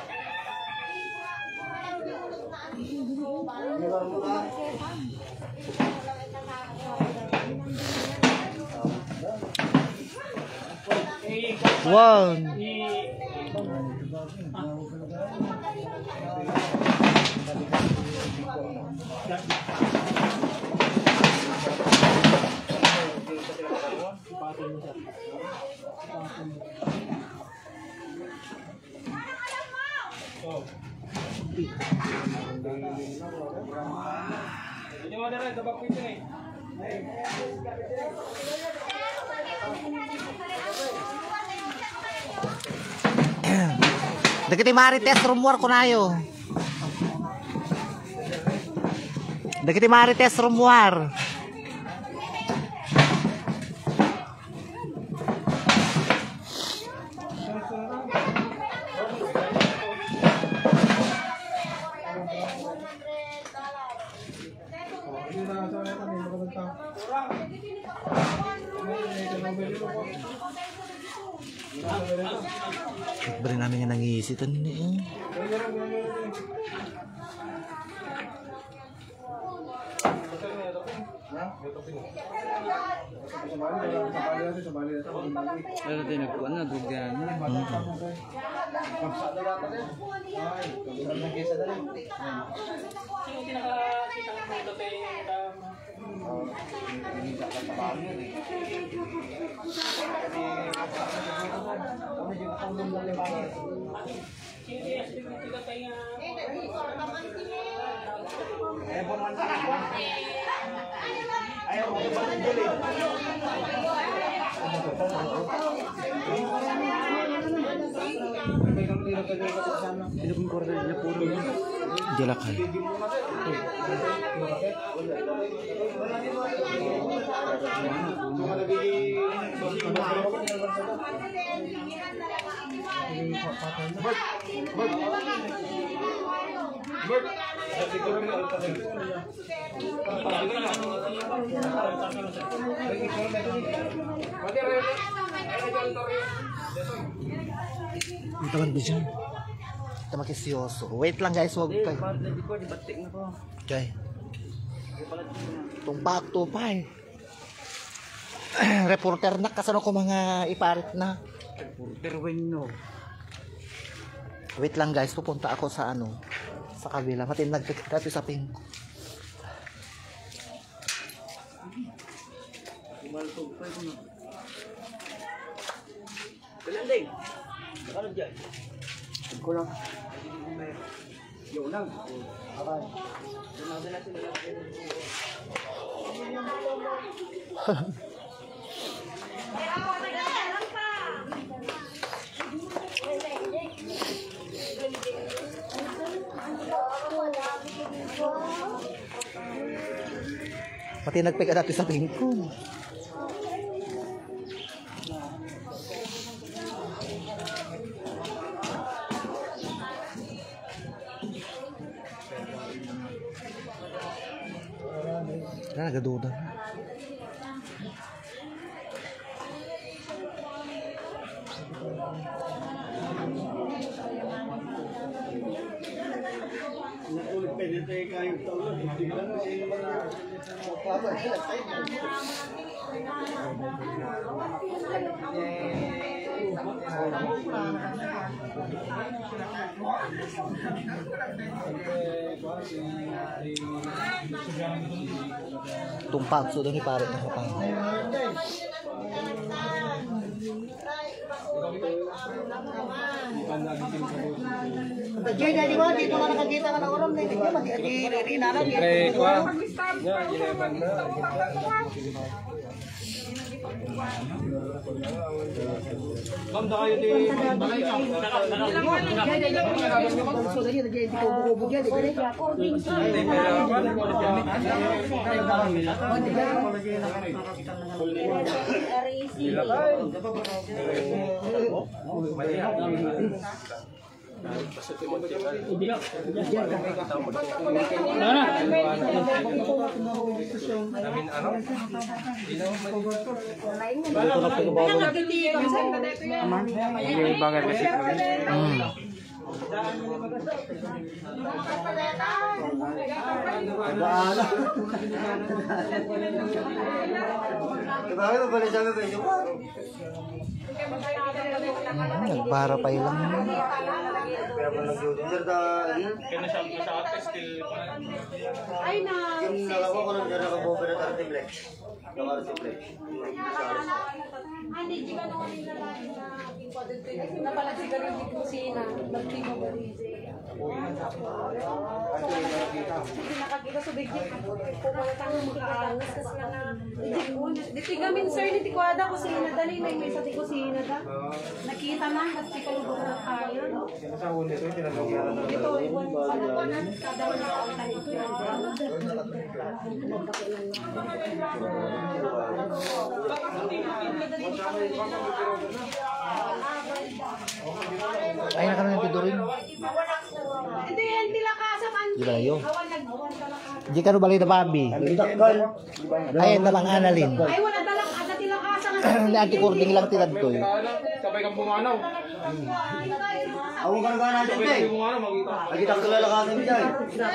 Wow. Ini ada dah tabak pintu ni. Dagiti marites rumor ko nayo. Dagiti marites rumor. Beri namin yang nangisitan ni. Ano tayo nagkuhan na dugan. Jalakan. Teman bisa. Kita makin sioso. Wait lang guys, wag kayo. Okay. Tumpak tupay. Reporter na kasano ko mga iparit na. Reporter no. Wait lang guys, pupunta ako sa ano, sa kabila. Matinag dati sa ping. Landing. Ano diyan? Ko lang. Yo lang. Aray. Dumado na sila. Pati nagpika dati sa tingkong. Nagaduda. Tumpak so doon ni pare na kapang. Jadi di mana dito ka nakakita ka ng oram na hindi ka di nalang. Nagbara pa ilang. Ay na. Hindi di ba naman nilalaki na napalag si Garin di kusina. Nagtimo ba rin nakakita sa bigyan pumatang magkaalas kasi na dito gamin sir ni tikwada kusina dali may sa kusina da nakita man at tikalubog na tayo ito iwan kada na Ay na kami ng tidurin. hindi yan tilakasa man Gilayo. awan nagtalakasa Di ka balik na babi. Ay na lang analin. ay wala talak ada tilakasa nga Ni anti-cording lang tilad to. Sabay kang bumanaw. Awang ka na natin Sabay eh. kang bumanaw, makita. Lagi tak tulala ka sa biday.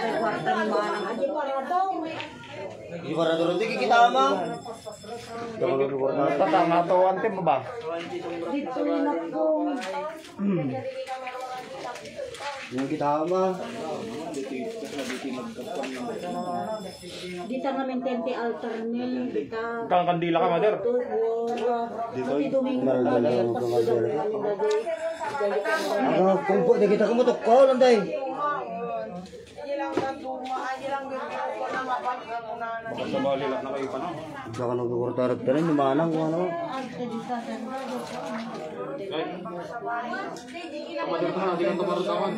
Di para doon di kita ama. Tatama to, ante mo ba? dito na po Yung kita ama. dito namin tente alternate dito Kang kandila ka, mother. Pati Domingo Ano kung po di kita kumutok ko landay. Sabali lang na kayo pa na. Isa ka nagkukurtarag ka rin, lumanang kung ano. Mother ka na, di kang kaparusawan.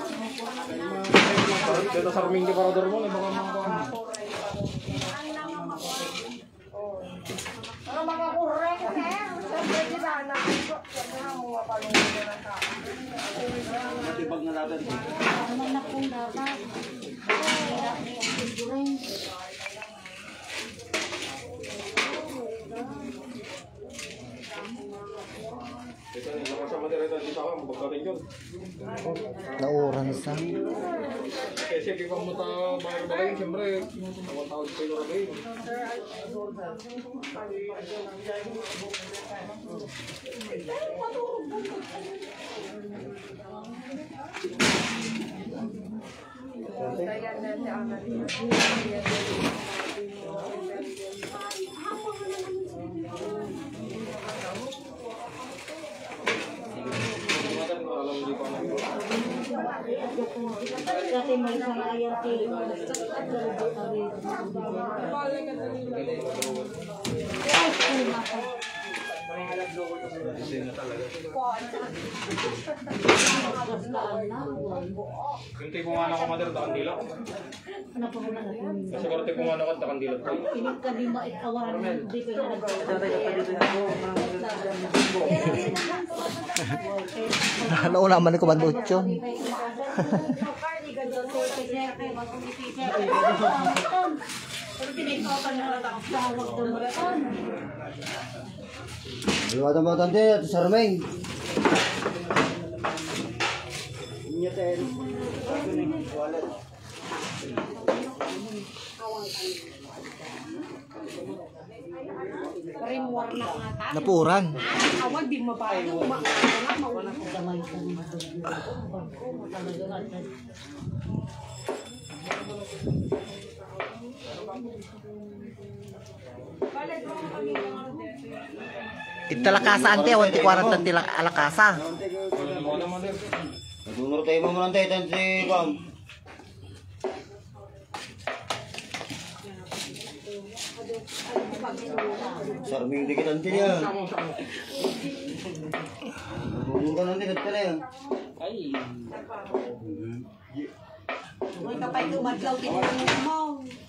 Dito sa Arming di parador mo, baka mga kuhan. Ito na, lakas sa mother, ito, dito ako, magkakating yun. Nauran sa. Kasi kung mo ta bagay, siyempre, mga tao sa ilo rin. Dati may isang ayaw Sino talaga? Yung tipo nga na kumadir, takandila. Kasi kung tipo nga na takandila. Nauna man ni Komando Utyon. Liwatan mo tante at sarmeng. Napuran. Awag di mabayo. Italakasa ante, awan ti 40 tila alakasa. Nadunor tayo mo nante tante kam. Sarmeng dikit tante niya. Nadunor ka nante kat pala yan. Uy, kapay tumadlaw tinulungan mo.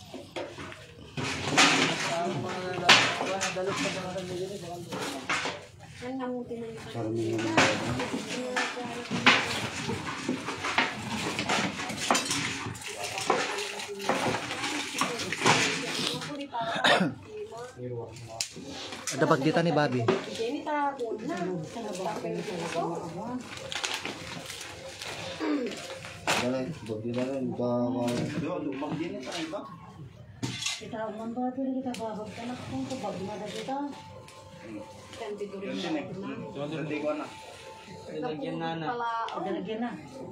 Sarmeng naman. Ada pagdita ni Bobby. Dalay, bagi dalay ka. Kita membantu kita babak anak kong kubag na kita. Dalagyan na.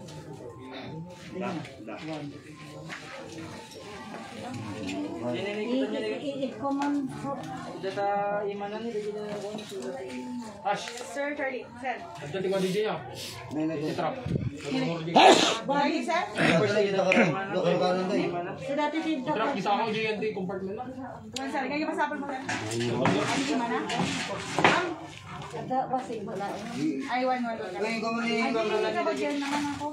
Sir, Charlie, sir. At yung DJ niya. Trap. Bali, sir. Dalay kita ka. Doktor ka nante. Sa dati tinta Trap, isa ako GNT compartment na. Sir, kaya masapal mo na. Ay, di mana? Ada basi wala. Ay, one. Ngayon ko muli Ay, hindi ka ba dyan naman ako?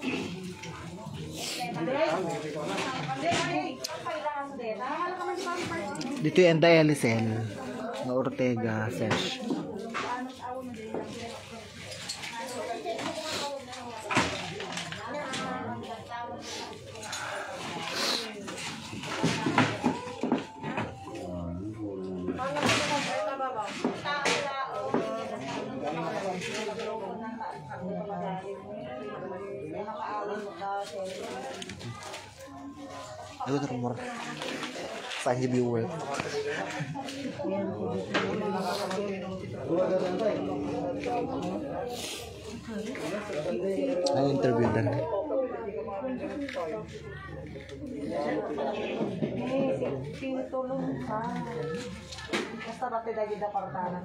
Dito yung Enda Elisel na Ortega Sesh. Ayo ke rumor. Sanji viewer. Ayo interview dan. Tulong ka. Basta rati dagi da partana.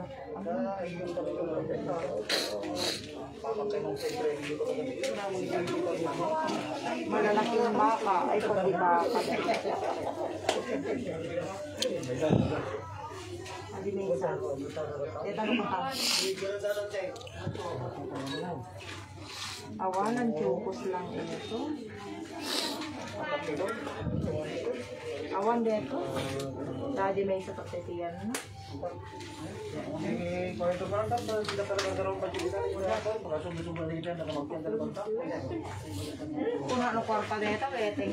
Malalaking baka ay pati baka. Adi mesa. Eta no mata. Awanan jukos lang ito. Awan dito. Tadi may sa pagtitiyan na. Kung ano kwarta dito, weting.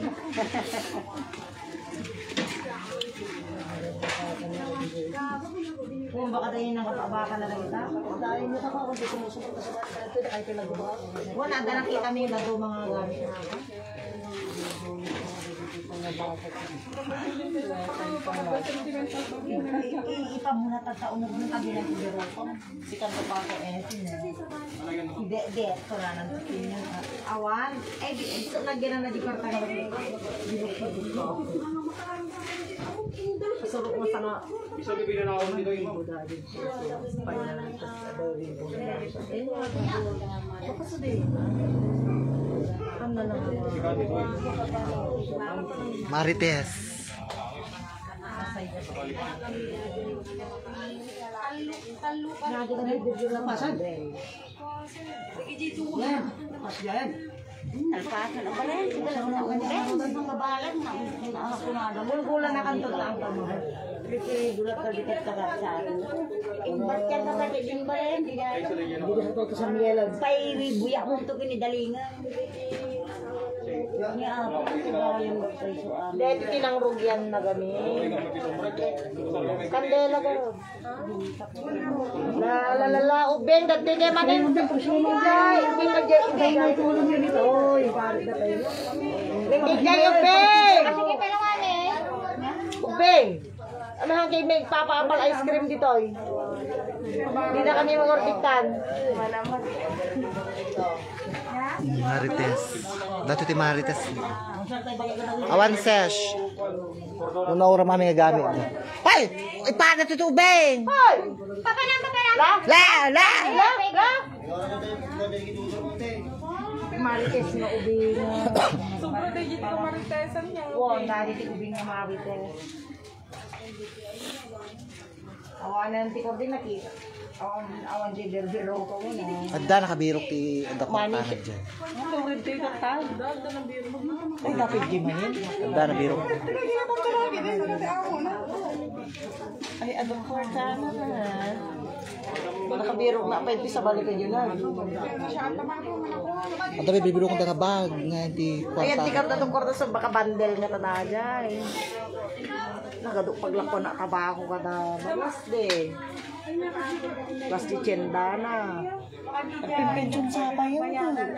Kung baka tayo nang kapabaka na lang ita. Dahil mo sa kung di sumusunod sa ito, kahit pinagawa. Wala, na nakita mo yung lago mga gamit na ako. Ipa muna tataon mo ng kabilang ibirokon. Sikat ko pa ako Hindi, ito na nang awan. Ay, ito lagyan na di karta na suruk mo sana. Isa bibili na ako dito yung Marites. Gula na kanto lang ka mo. Kasi gulat ka dikit ka sa akin. Imbat ka na sa din ba rin? Hindi ka to sa mielag. Pay buya mo to kinidalingan. Niya ako ko ba yung magpaysuan. Dito tinangrog yan na gamit. Kandela garo. La ubeng dati kay manin. Ay, ubeng ka jay ubeng tulong yun ito. Oy, pare na tayo. Jay ubeng. Sige pero ngani. Ubeng. Ano hang kay may papaabal ice cream dito oy. Hindi na kami magorbitan. Marites. Dato ti Marites. Awan sesh. Una ora mami nga gamit. Hoy! Ipada ti tubeng! Hoy! Papa na. La! Marites na ubing. Sobrang digit ko maritesan niya. Wow, dali ti ubing na marites. Awanan ti ko din nakita. Awan di berbero ko na. Adda nakabirok ti adda ko tanad dyan. Ay, dapat di manin. Adda nabirok. Ay, adong ko sana na. Nakabirok na pa sa balikan yun na. Adda may bibiro kong bag nga di Ayan, kwarta. tikat na itong kwarta sa baka bundle nga tanaga eh. Nagaduk paglako na kabaho ka na. Balas de. Balas di tiyenda na. Pension sa pa yun.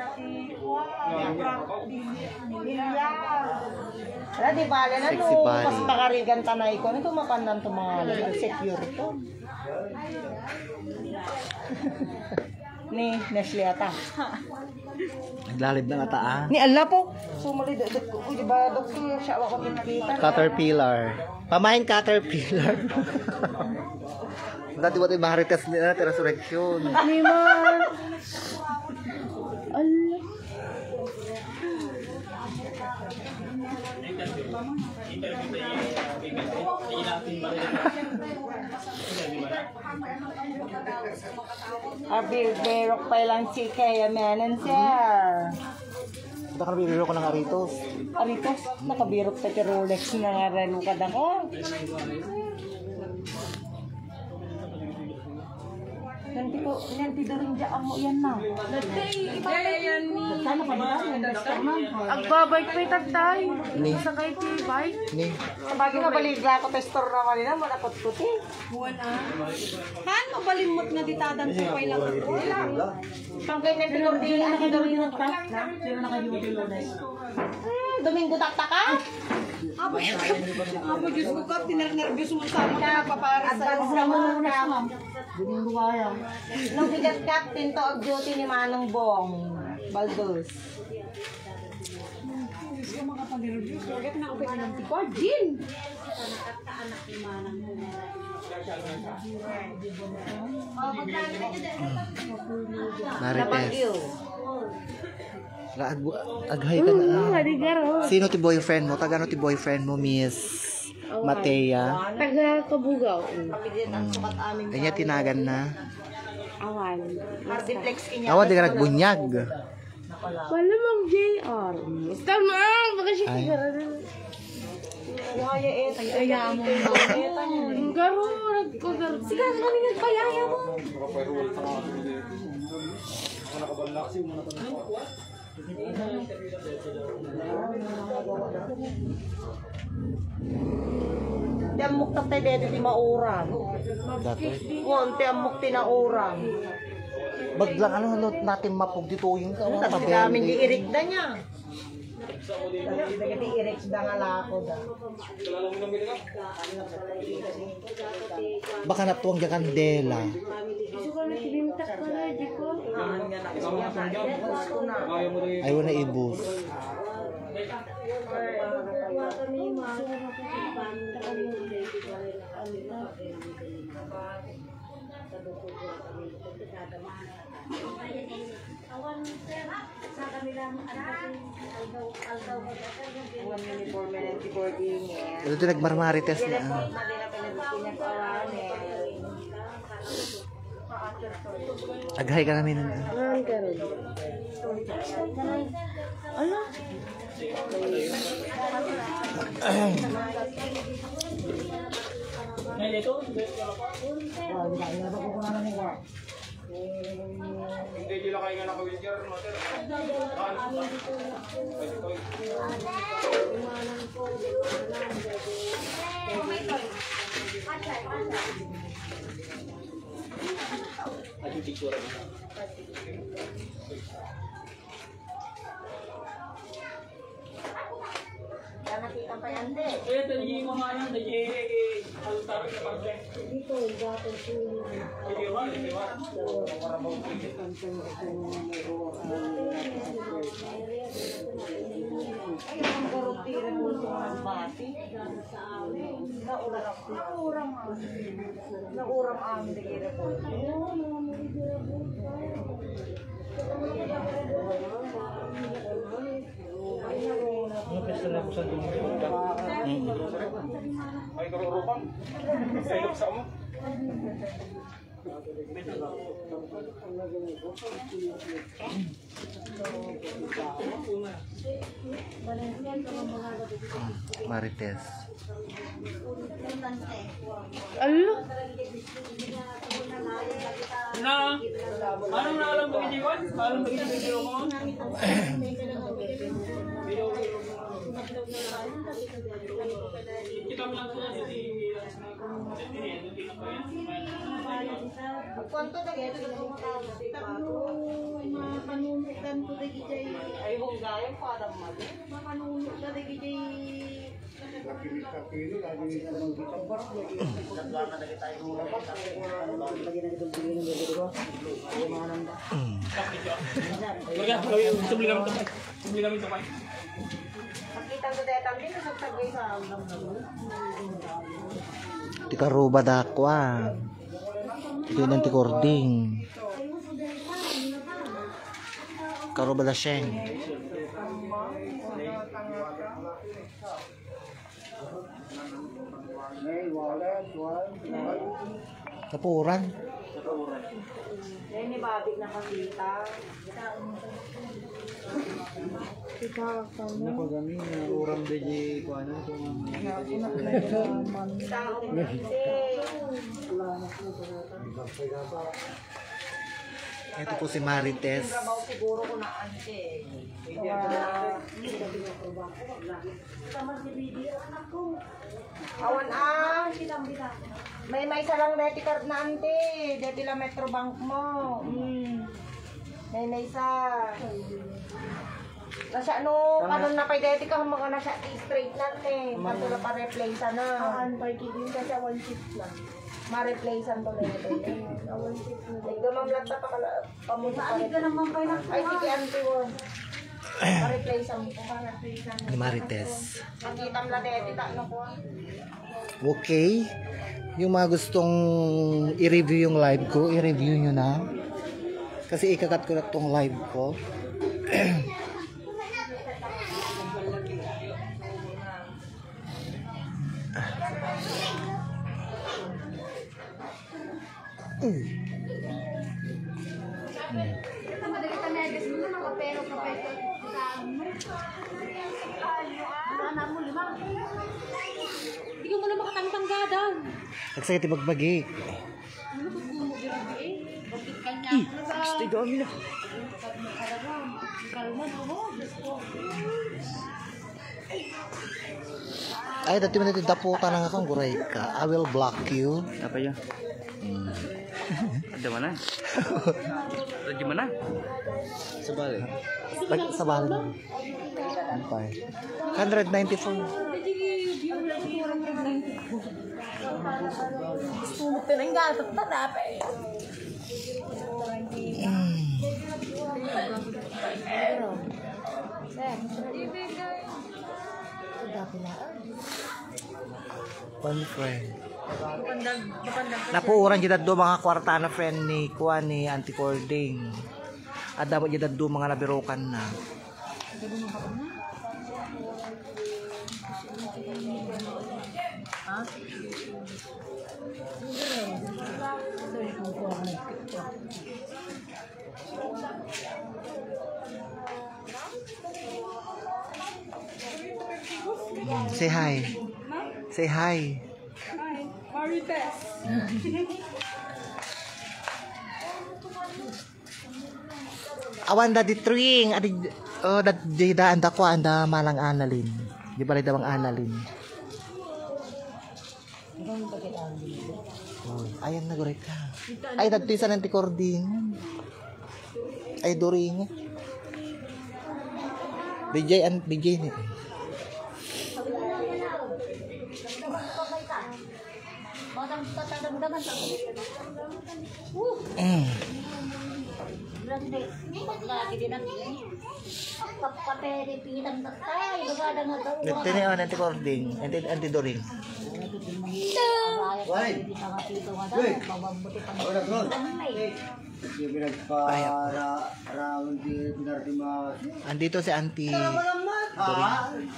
Wala, di bala na Sexy no. body. Mas makarigan tanay ko. Ito mapandan to mga secure to. Ni, Nestle ata. Naglalib na ata ah. Ni ala po. Sumali dadot ko. Di ba, doktor siya ako kita. Caterpillar. Pamain caterpillar. Dati mo ito yung Marites nila na resurrection. Ni ma. Allah. Abi, berok pa lang si Kaya Manan, sir. Ito ka nabibiro ko ng Aritos. Aritos, nakabirok sa Rolex na nga relo ka na ko. Nanti darin dyan mo yan na. Sana pa ba? Agbabay pa itagtay. Ni. Sa kay tibay. Ni. Sabagay nga baligla ko testor naman nila, manapot puti. Han, mabalimot na ditadan ko pa ilang ako. Pangkay na pinurdihan na darin ng craft na. Sino naka-duty lones? Domingo takta ka? Abo, Diyos ko ka, tinernervyos mo sa akin na paparas sa Advance na mo na ma'am. Domingo kaya. Nung bigat captain to of duty ni Manong Bong. Baldos. Diyos ko makapag-nervyos. Bakit na ako ng tikwa? Jin! Marites. Aghay ka na. Sino ti boyfriend mo? Tagano ti boyfriend mo, Miss Matea? Taga Kabugaw. Kapidin ang sukat aming Kanya tinagan na. Awan. Hardiplex kanya. Awa, di ka nagbunyag. Wala mong JR. Basta ma'am, baka siya Ay. Kaya Kaya mo ma'am. Garo, nagkagaro. Sige, kami nagpayaya mo. Ti amok tatay dito ti maurang. Dati. Ti amok ti naurang. Baglang ano natin mapog dito yung kawan. Tapos namin di irikda niya. Di irikda nga lako da. Baka natuwang dyan kandela. Gusto ko na tibimtak ko na, di ko. Ayaw na ibus. Kami ma'am. Ito nagmarmarites na. Aghay ka namin. Ano? Hindi nila kaya nga naka-wheelchair, mater. Eh, tadi mo nga yan, tadi altar ka pa siya. Dito, gato ko. Hindi ba? Para ba ay karurupan. Sa sa mo. Marites. Ano? Na, anong naalam ba hindi ko? Alam ba hindi ko mo? Kita mo lang sa Kwanto na ito na mapanunutan ko na gijay. Ay, kung gaya para mapanunutan na gijay. Subli kami to. Makita ko dahil kami nasagtagay sa alam na mo. Tikaruba dakwa. Ito yung tikording. Karuba da siyeng. Kapuran. Yan ni Babik nakakita. Ito po si Marites. Trabaho siguro ko na ante. Awan may salang debit card na ante. Debit la Metro Bank mo. May isa. Nasa kanon na pay debit ka mga nasa straight natin. Pato na pa replace na. Aan pa kidin kasi 1 shift lang. Ma-replace ang tuloy na tuloy. Gamam lang pa pamunta pa rin. Ay, sige, ante mo. Ma-replace ang Ni Marites. Makita mo lang dito, ano ko. Okay. Yung mga gustong i-review yung live ko, i-review nyo na. Kasi ikakat ko na tong live ko. Hindi mo na makatangtanggadan. Nagsakit ibagbagi. Gusto yung dami na. Ay, dati mo natin daputan na nga kang guray ka. I will block you. Apa ya? Ada mana? Ada mana? Sebalik. Sa bahan. Ampay. 194. Sumot na yung gatot na dapat. One friend. Napuuran dyan do mga kwarta na friend ni Kuan ni Auntie Cording. At dapat dyan do mga nabirukan na. Say hi. Say hi. Marites. Awan da ditring adi da jida anda ko anda malang analin. Di bali da bang analin. Oh, ayan na gorek ka. Ay dadto isa nanti cording. Ay during. DJ ni. Dito ni on anti cording, anti during. Andito si Auntie During.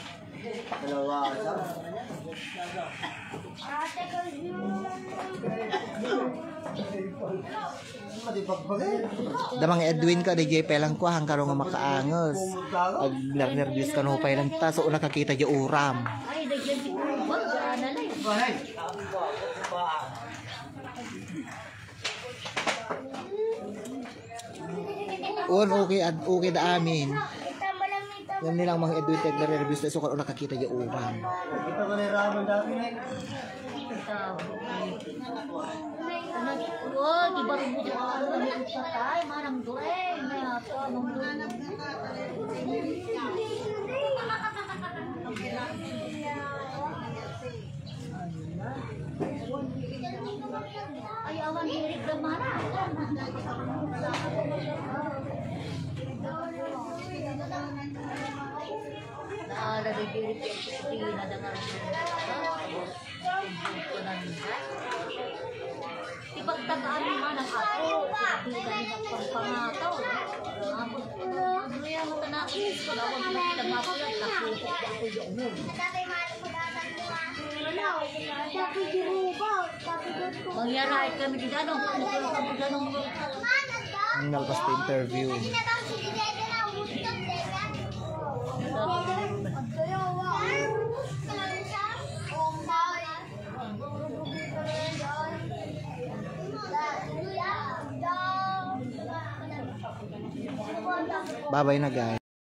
Damang Edwin ka DJ pelang ko hangkaro nga makaangos. Ag nervyos ka no pay lang ta so una kakita di uram. Ay, dagyan si Kubag, analay. Okay da amin. Yan nilang mga Edwin tag nervyos so una kakita di uram. Kita ko na ramen dati na. Oh, di baru mo dyan ako namin sa tayo, manang dureng, may ato, anong dureng. Ay, awan dirik na mana. Ada dirik di nadangar. Ipagtagaan mo man ang ako. Hindi ka rin pangpangataw. Amot ko na. Ano yan mo tanakis ko na huwag makita makulat. Nakupit ako yung mo. Mangyari kami di ganong. Pagkakulong kami ganong. Ang nalpas pa interview. Bye-bye na guys.